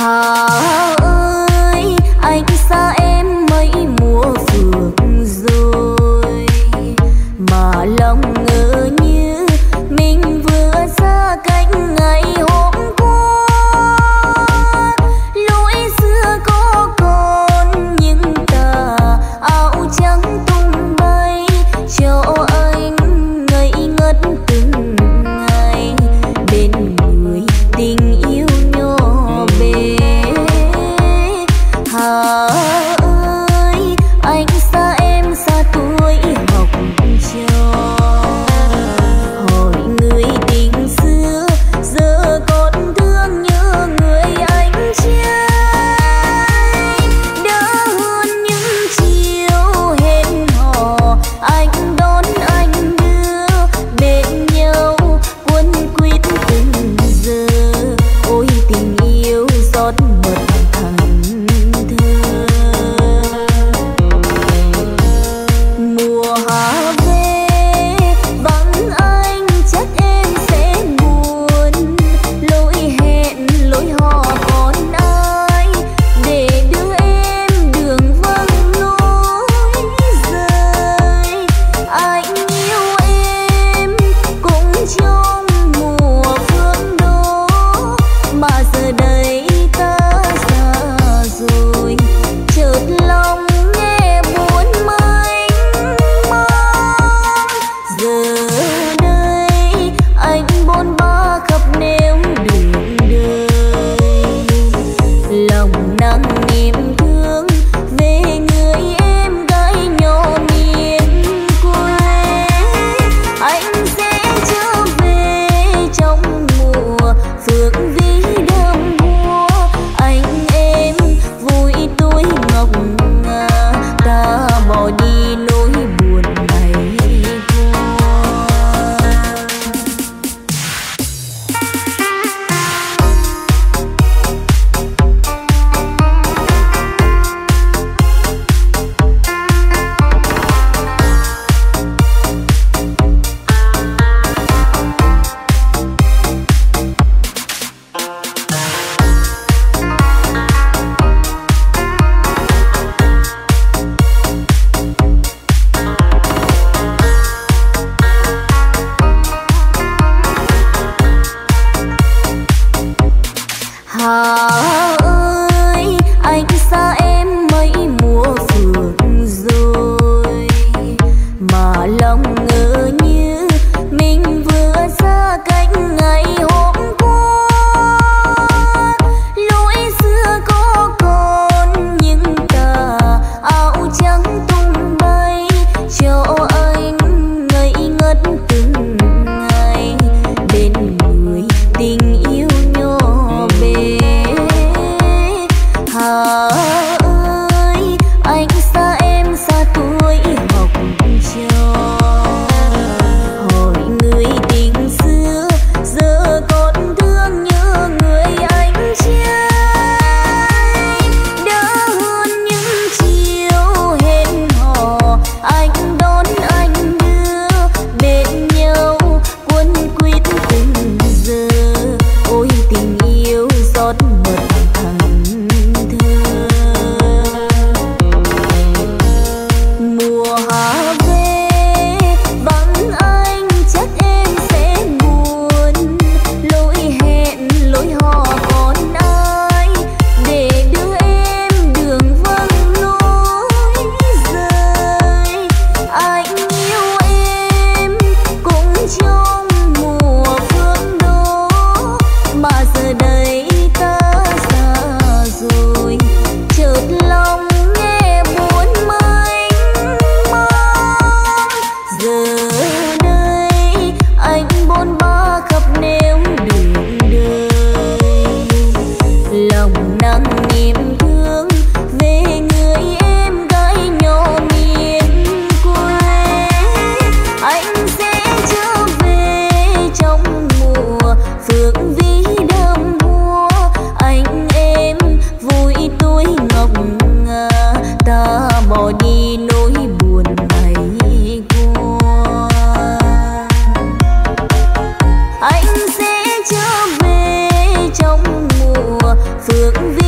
Phượng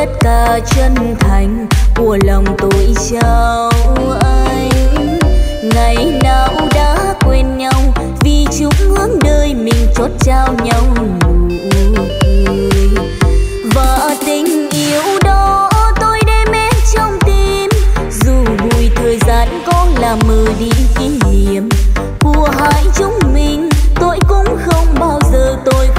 tất cả chân thành của lòng tôi trao anh. Ngày nào đã quên nhau vì chung hướng đời mình chót trao nhau nụ cười. Và tình yêu đó tôi đem hết trong tim, dù bụi thời gian có làm mờ đi kỷ niệm của hai chúng mình. Tôi cũng không bao giờ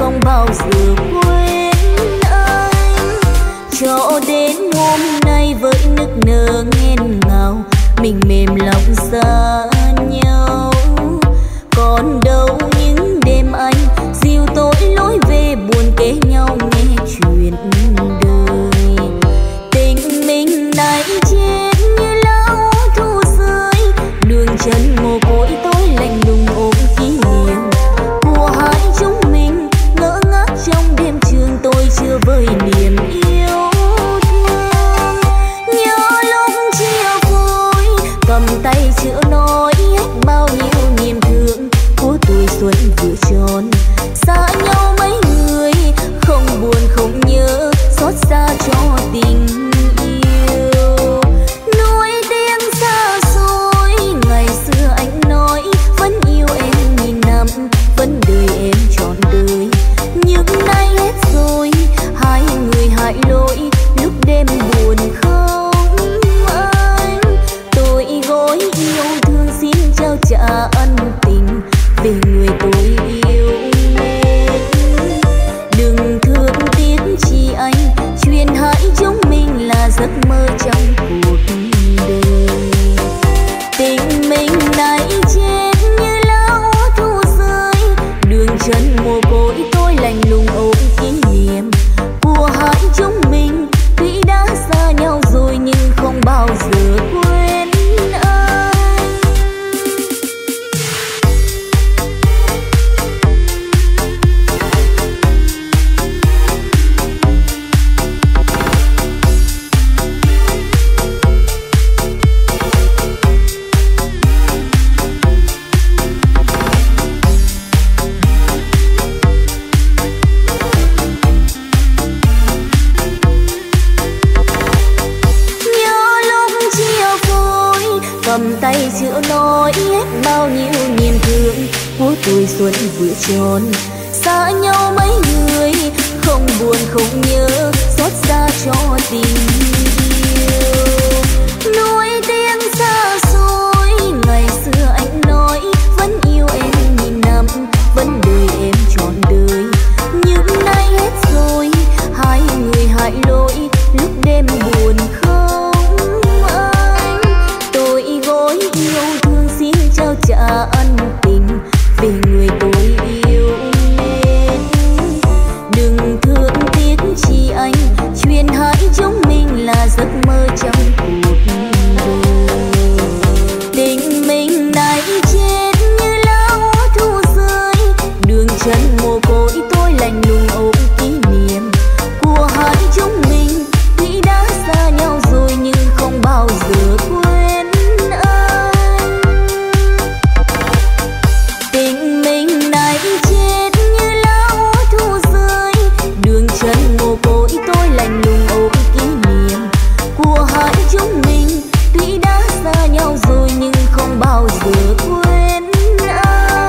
quên anh. Cho đến hôm nay với nức nở nghẹn ngào, mình mềm lòng xa nhau. Còn đâu những đêm anh dìu tôi lối về buồn kể nhau nghe chuyện đời. Tình mình này chết như lá thu rơi, đường chân mồ côi tôi lạnh lùng ôm kỷ niệm của hai chúng mình. Ngỡ ngác trong đêm trường tôi chưa vơi niềm yêu thương. Nhớ lúc chia phôi cầm tay chữa nói hết bao nhiêu niềm thương của tuổi xuân vừa tròn. Xa nhau mấy người không buồn không nhớ, xót xa cho tình yêu. Nuối tiếng xa xôi ngày xưa anh nói vẫn yêu em nghìn năm, vẫn đợi em trọn đời. Nhưng nay hết rồi, hai người hại lỗi lúc đêm buồn không anh. Tôi gói yêu thương xin trao trả ân tình về người tôi yêu mến. Đừng thương tiếc chi anh, chuyện hai chúng mình là giấc mơ trong cuộc đời. Tình mình này chết như lá thu rơi, đường chân mồ côi tôi lạnh lùng ôm kỷ niệm của hai chúng mình. Tuy đã xa nhau rồi nhưng không bao giờ quên anh. Cầm tay chữa nói hết bao nhiêu niềm thương của tuổi xuân vừa tròn. Xa nhau mấy người không buồn không nhớ, xót xa cho tình yêu. Nuối tiếng xa xôi ngày xưa anh nói vẫn yêu em nghìn năm, vẫn đợi em trọn đời. Nhưng nay hết rồi, hai người hại lỗi lúc đêm buồn không anh. Tôi gói yêu thương xin trao trả ân tình về người tôi yêu mến. Đừng thương tiếc chi anh, chuyện hai chúng mình là giấc mơ trong cuộc đời. Tình mình này chết như lá thu rơi, đường chân mồ côi tôi lạnh lùng ôm kỷ niệm của hai chúng mình. Tuy đã xa nhau rồi nhưng không bao giờ quên anh. Tình mình này chết như lá thu rơi, đường chân mồ côi tôi lạnh lùng ôm kỷ niệm của hai chúng mình. Tuy đã xa nhau rồi nhưng không bao giờ quên anh.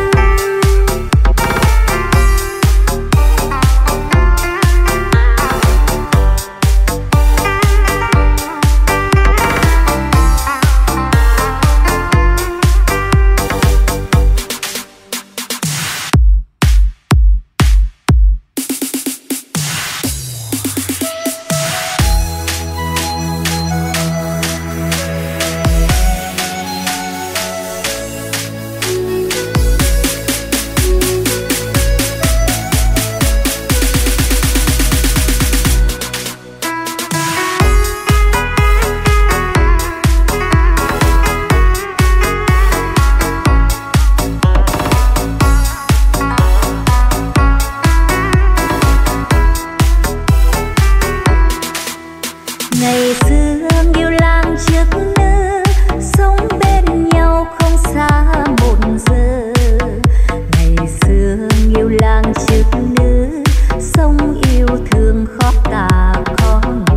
Ngày xưa yêu lang trước nơ, sống bên nhau không xa một giờ. Ngày xưa yêu lang trước nơ, sống yêu thương khó tả khó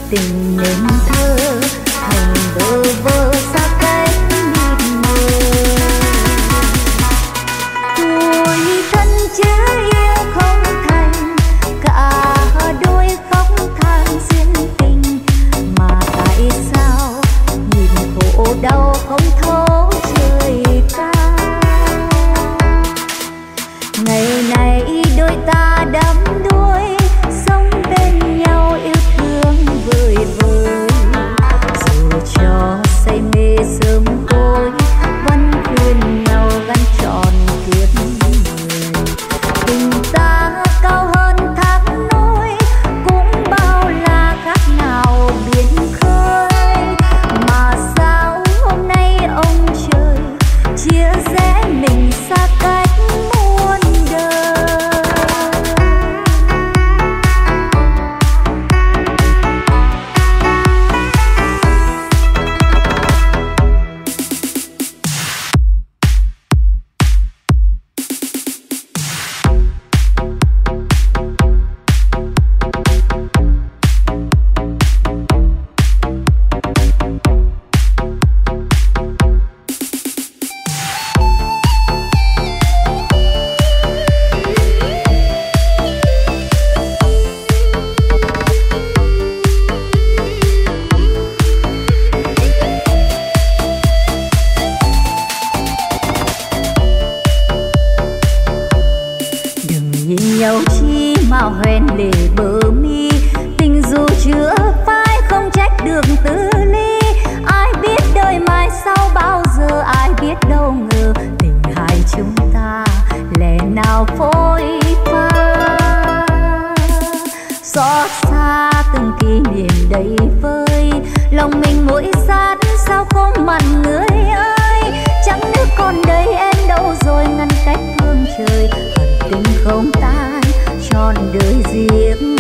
tình nên thơ thành bơ vơ xa cách mịt mờ. Tuổi thân chứ yêu không thành, cả đôi khóc than duyên tình, mà tại sao nhìn khổ đau không thấu trời cao. Ngày này đôi ta đắm đuối sống bên nhau yêu thương vơi vơi, dù cho say mê sớm tối vẫn khuyên nhau gắn trọn kiếp người. Tình ta cao hơn thác núi, cũng bao la khác nào biển khơi, mà sao hôm nay ông trời chia rẽ mình xa cách muôn đời. Nhau chi mà hoen lệ bờ mi, tình dù chưa phai không trách được tư ly. Ai biết đời mai sau bao giờ, ai biết đâu ngờ tình hai chúng ta lẽ nào phôi pha. Xót xa từng kỷ niệm đầy vơi, lòng mình mỗi sát sao không mặn người ơi. Chẳng nước còn đây em đâu rồi, ngăn cách phương trời hận tình không tan trọn đời riêng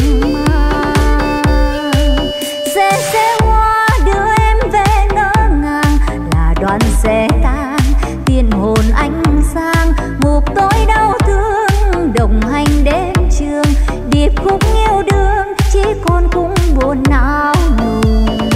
mang. Xe hoa đưa em về ngỡ ngàng, là đoàn xe tan tiền hồn anh sang. Một tối đau thương đồng hành đến trường, điệp khúc yêu đương chỉ còn cũng buồn não nùng.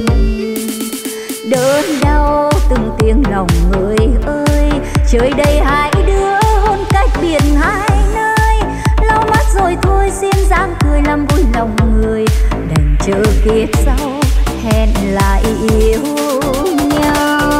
Đớn đau từng tiếng lòng người ơi, trời đây hai đứa hôn cách biển hai nơi. Lau mắt rồi thôi xin dáng cười làm vui lòng người, đành chờ kiếp sau hẹn lại yêu nhau.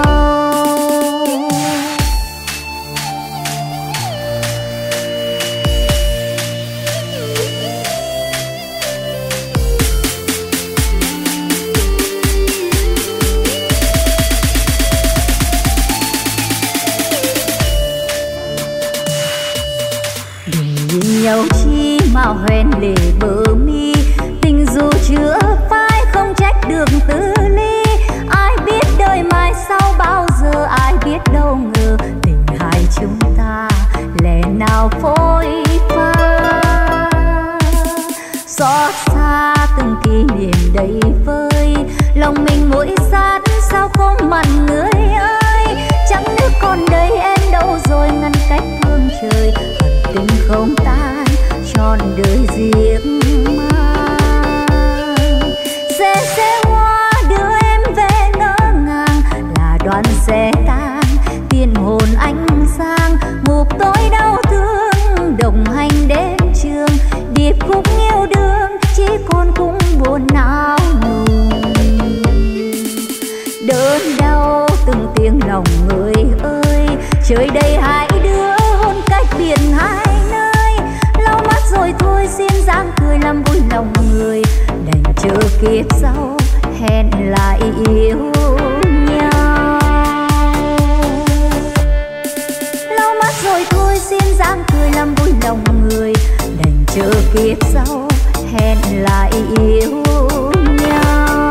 Nhau chi mà hoen lệ bờ mi, tình dù chưa phai không trách được tư ly. Ai biết đời mai sau bao giờ, ai biết đâu ngờ tình hai chúng ta lẽ nào phôi pha. Xót xa từng kỷ niệm đầy vơi, lòng mình mỗi sát sao không mặn người ơi. Chẳng nước còn đây em đâu rồi, ngăn cách phương trời hận tình không tan trọn đời riêng mang. Xe hoa đưa em về ngỡ ngàng, là đoàn xe tan tiền hồn anh sang. Một tối đau thương đồng hành đến trường, điệp khúc yêu đương chỉ còn cũng buồn não nùng. Đớn đau từng tiếng lòng người ơi, trời đây hai đứa hôn cách biển hai nơi. Lau mắt rồi thôi xin dáng cười làm vui lòng người, đành chờ kiếp sau hẹn lại yêu nhau. Lau mắt rồi thôi xin dáng cười làm vui lòng người, đành chờ kiếp sau hẹn lại yêu nhau.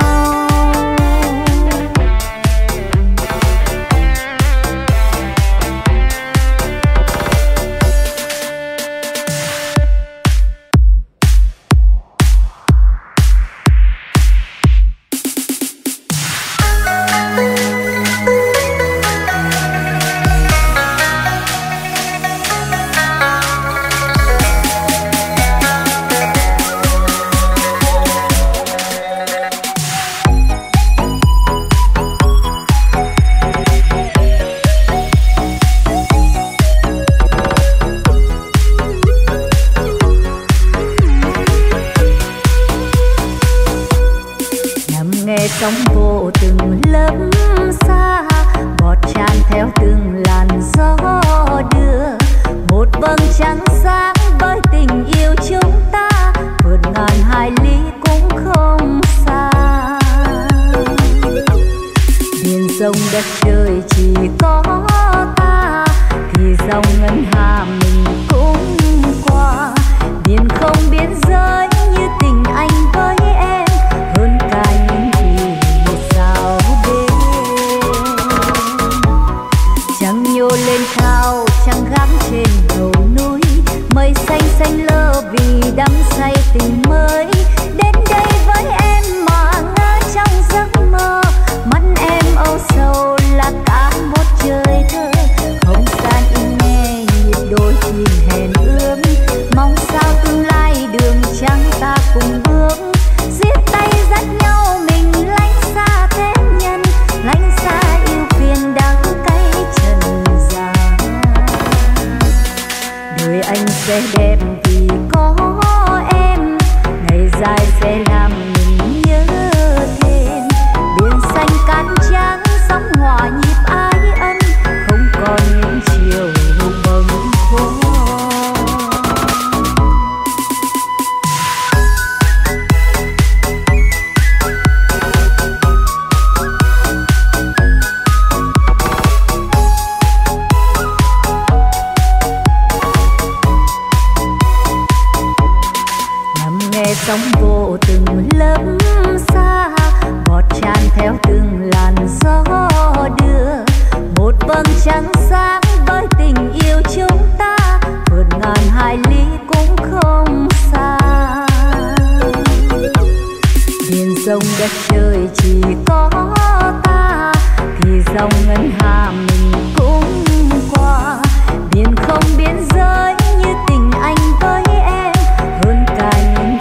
nghe sóng vỗ từng lớp xa, bọt tràn theo từng làn gió đưa. Một vầng trăng sáng với tình yêu chúng ta, vượt ngàn hải lý cũng không xa. Biển sông đất trời chỉ có ta, thì dòng ngân hà mình cũng qua. Biển không biên giới như tình anh với em, hơn cả những gì sao đêm. Trăng nhô lên cao, trăng gác trên đầu núi, mây xanh xanh lơ vì đắm say tình mới. Đến đây với em mà ngỡ trong giấc mơ, mắt em âu sầu là cả một trời thơ. Không gian im nghe nhịp đôi chim hẹn ước, mong sao tương lai đường trắng ta cùng bước. Giết tay dắt nhau mình lánh xa thế nhân, lánh xa yêu phiền đắng cay trần gian. Đời anh sẽ đẹp vì có em, ngày dài sẽ làm mình nhớ thêm. Biển xanh cát trắng sóng hòa nhịp ái ân, không còn những chiều bâng khuâng. Sóng vỗ từng lớp xa, bọt tràn theo từng làn gió đưa. Một vầng trăng sáng với tình yêu chúng ta, vượt ngàn hải lý cũng không xa. Biển sông đất trời chỉ có ta, thì dòng ngân hà mình cũng qua. Biển không biên giới như tình anh với em, hơn cả những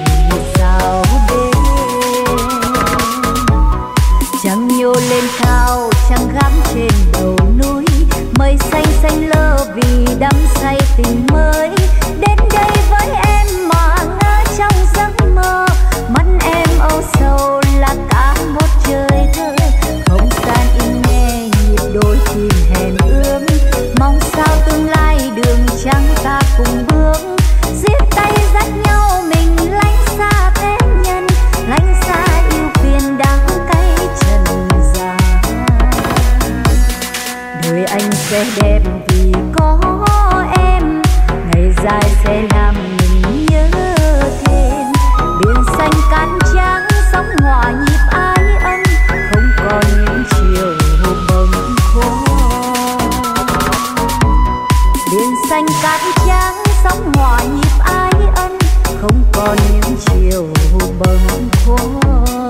trăng nhô lên cao, trăng gác trên đầu núi, mây xanh xanh lơ vì đắm say tình mới. Đến đây với em mà ngỡ trong giấc mơ, mắt em âu sầu là cả một trời thơ. Không gian im nghe nhịp đôi chim hẹn ước, mong sao tương lai đường trắng ta cùng bước. Giết tay dắt nhau mình lánh xa thế nhân, lánh xa yêu phiền đắng cay trần gian. Đời anh sẽ đẹp vì có em, ngày dài sẽ làm mình nhớ thêm. Biển xanh cát trắng sóng hòa nhịp ái ân, không còn những chiều bâng khuâng. Biển xanh cát trắng sóng hòa nhịp ái ân, không còn những chiều bâng khuâng.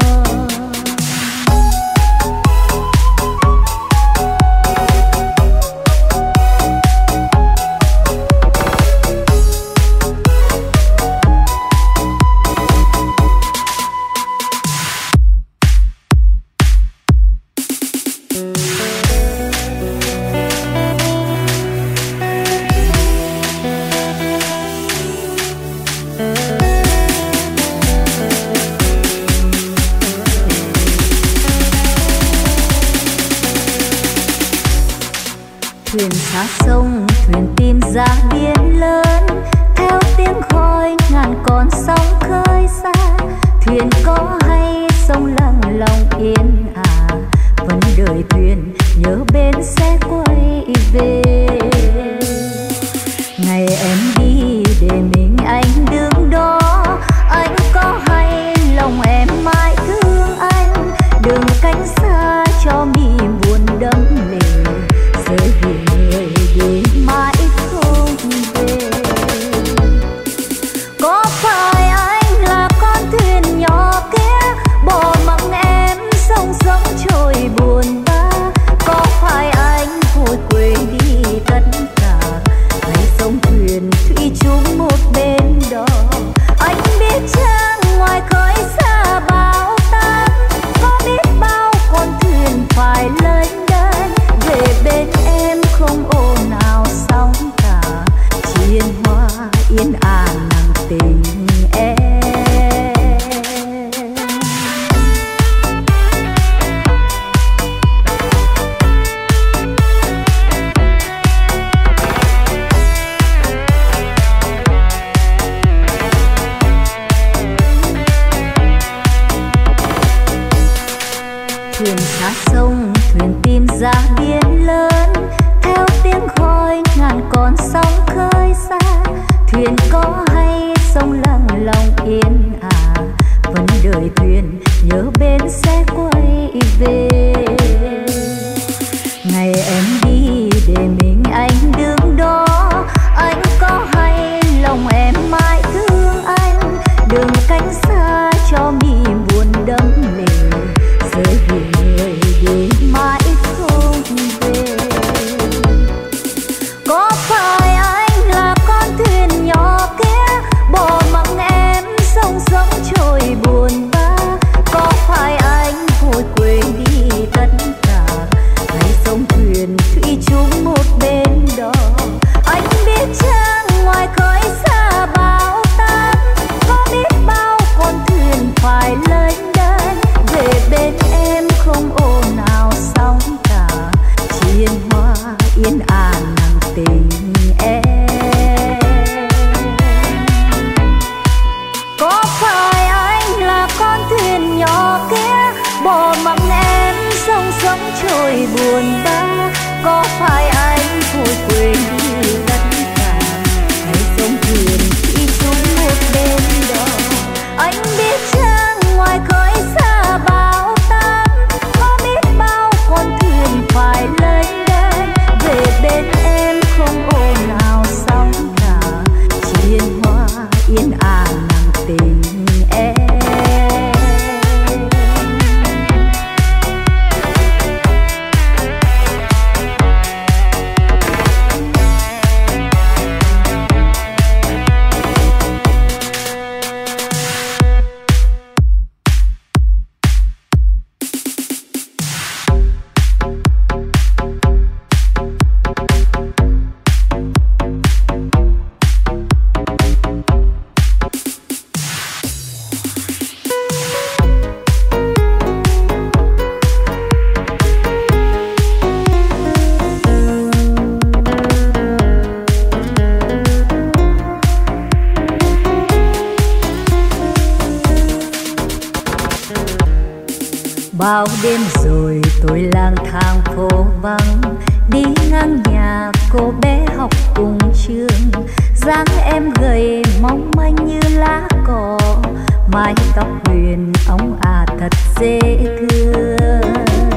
Thuyền xa sông, thuyền tìm ra biển lớn, theo tiếng khói ngàn con sóng khơi xa. Thuyền có hay sông lặng lòng yên à, vẫn đợi thuyền nhớ bên sẽ quay về. Ngày em đi để mình anh đứng đó, anh có hay lòng em mãi thương anh. Đường cánh xa cho mi buồn đắm lệ, rơi vì người đi mãi không về. Có phải anh là con xa cho mi buồn đẫm lệ, rơi vì người đi mãi không về. Có phải anh là con thuyền nhỏ kia bỏ mặc em sông sống trôi buồn bã? Có phải anh vội quên đi tất cả hay sông thuyền thủy chung một bên đó? Anh biết chăng ngoài khơi xa bão táp có biết bao con thuyền phải lênh đênh về bên em, không ồn nào sóng cả, chỉ yên hoa yên ả nặng tình em. Có phải anh là con thuyền nhỏ kia bỏ mặc em sông sống trôi buồn bã? Có phải anh vội quên đi tất cả hay sông thuyền chỉ chung một bên đó? Anh biết chăng ngoài khơi xa bão táp có biết bao con thuyền phải lênh đênh về bên em, không ồn nào sóng cả, chỉ yên hoa yên ả nặng tình em. Bao đêm rồi tôi lang thang phố vắng, đi ngang nhà cô bé học cùng trường. Dáng em gầy mong manh như lá cỏ, mái tóc huyền óng ả thật dễ thương.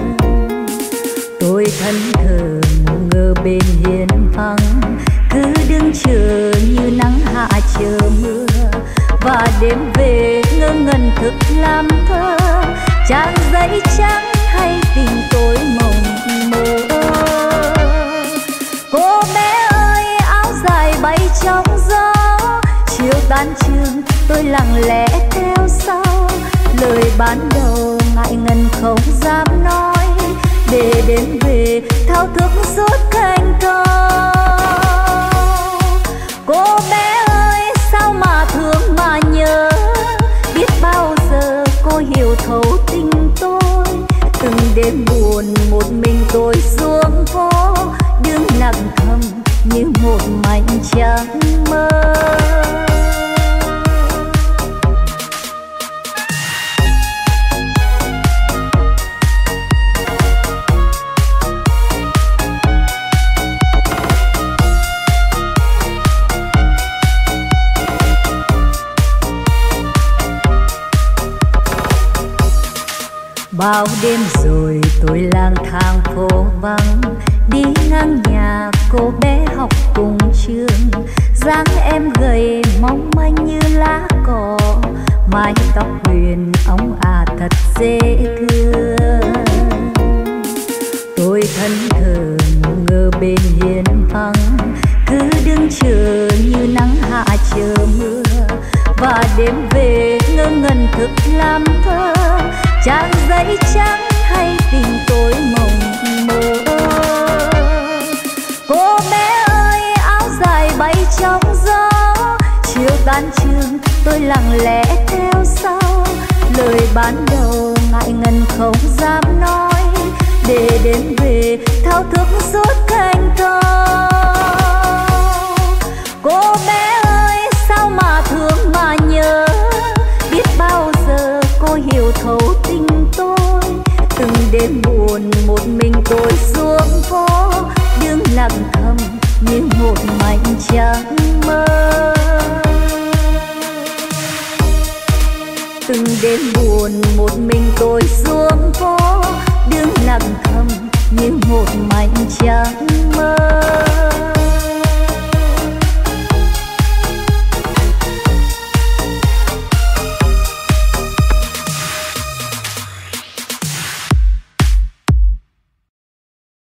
Tôi thân thờ ngơ bên hiên vắng, cứ đứng chờ như nắng hạ chờ mưa, và đêm về ngơ ngẩn thức làm thơ trang giấy trắng hay tình tôi mộng mơ. Cô bé ơi áo dài bay trong gió, chiều tan trường tôi lặng lẽ theo sau, lời ban đầu ngại ngần không dám nói, để đêm về thao thức suốt cánh cỏ. Cô bé ơi sao mà thương mà nhớ, biết bao giờ cô hiểu thấu tình tôi. Từng đêm buồn một mình tôi xuống phố, đứng lặng thầm như một mảnh trắng mơ. Bao đêm rồi tôi lang thang phố vắng, đi ngang nhà cô bé học cùng trường. Dáng em gầy mong manh như lá cỏ, mái tóc huyền óng ả thật dễ thương. Tôi thân thờ ngơ bên hiên vắng, cứ đứng chờ như nắng hạ chờ mưa, và đêm về ngơ ngẩn thức làm thơ trang giấy trắng hay tình tôi mộng mơ. Cô bé ơi áo dài bay trong gió, chiều tan trường tôi lặng lẽ theo sau, lời ban đầu ngại ngần không dám nói, để đêm về thao thức suốt cánh cỏ. Cô bé ơi sao mà thương mà nhớ, biết bao giờ cô hiểu thấu tình tôi. Từng đêm buồn một mình tôi xuống phố, đứng lặng thầm như một mảnh trắng mơ. Từng đêm buồn một mình tôi xuống phố, đứng lặng thầm như một mảnh trắng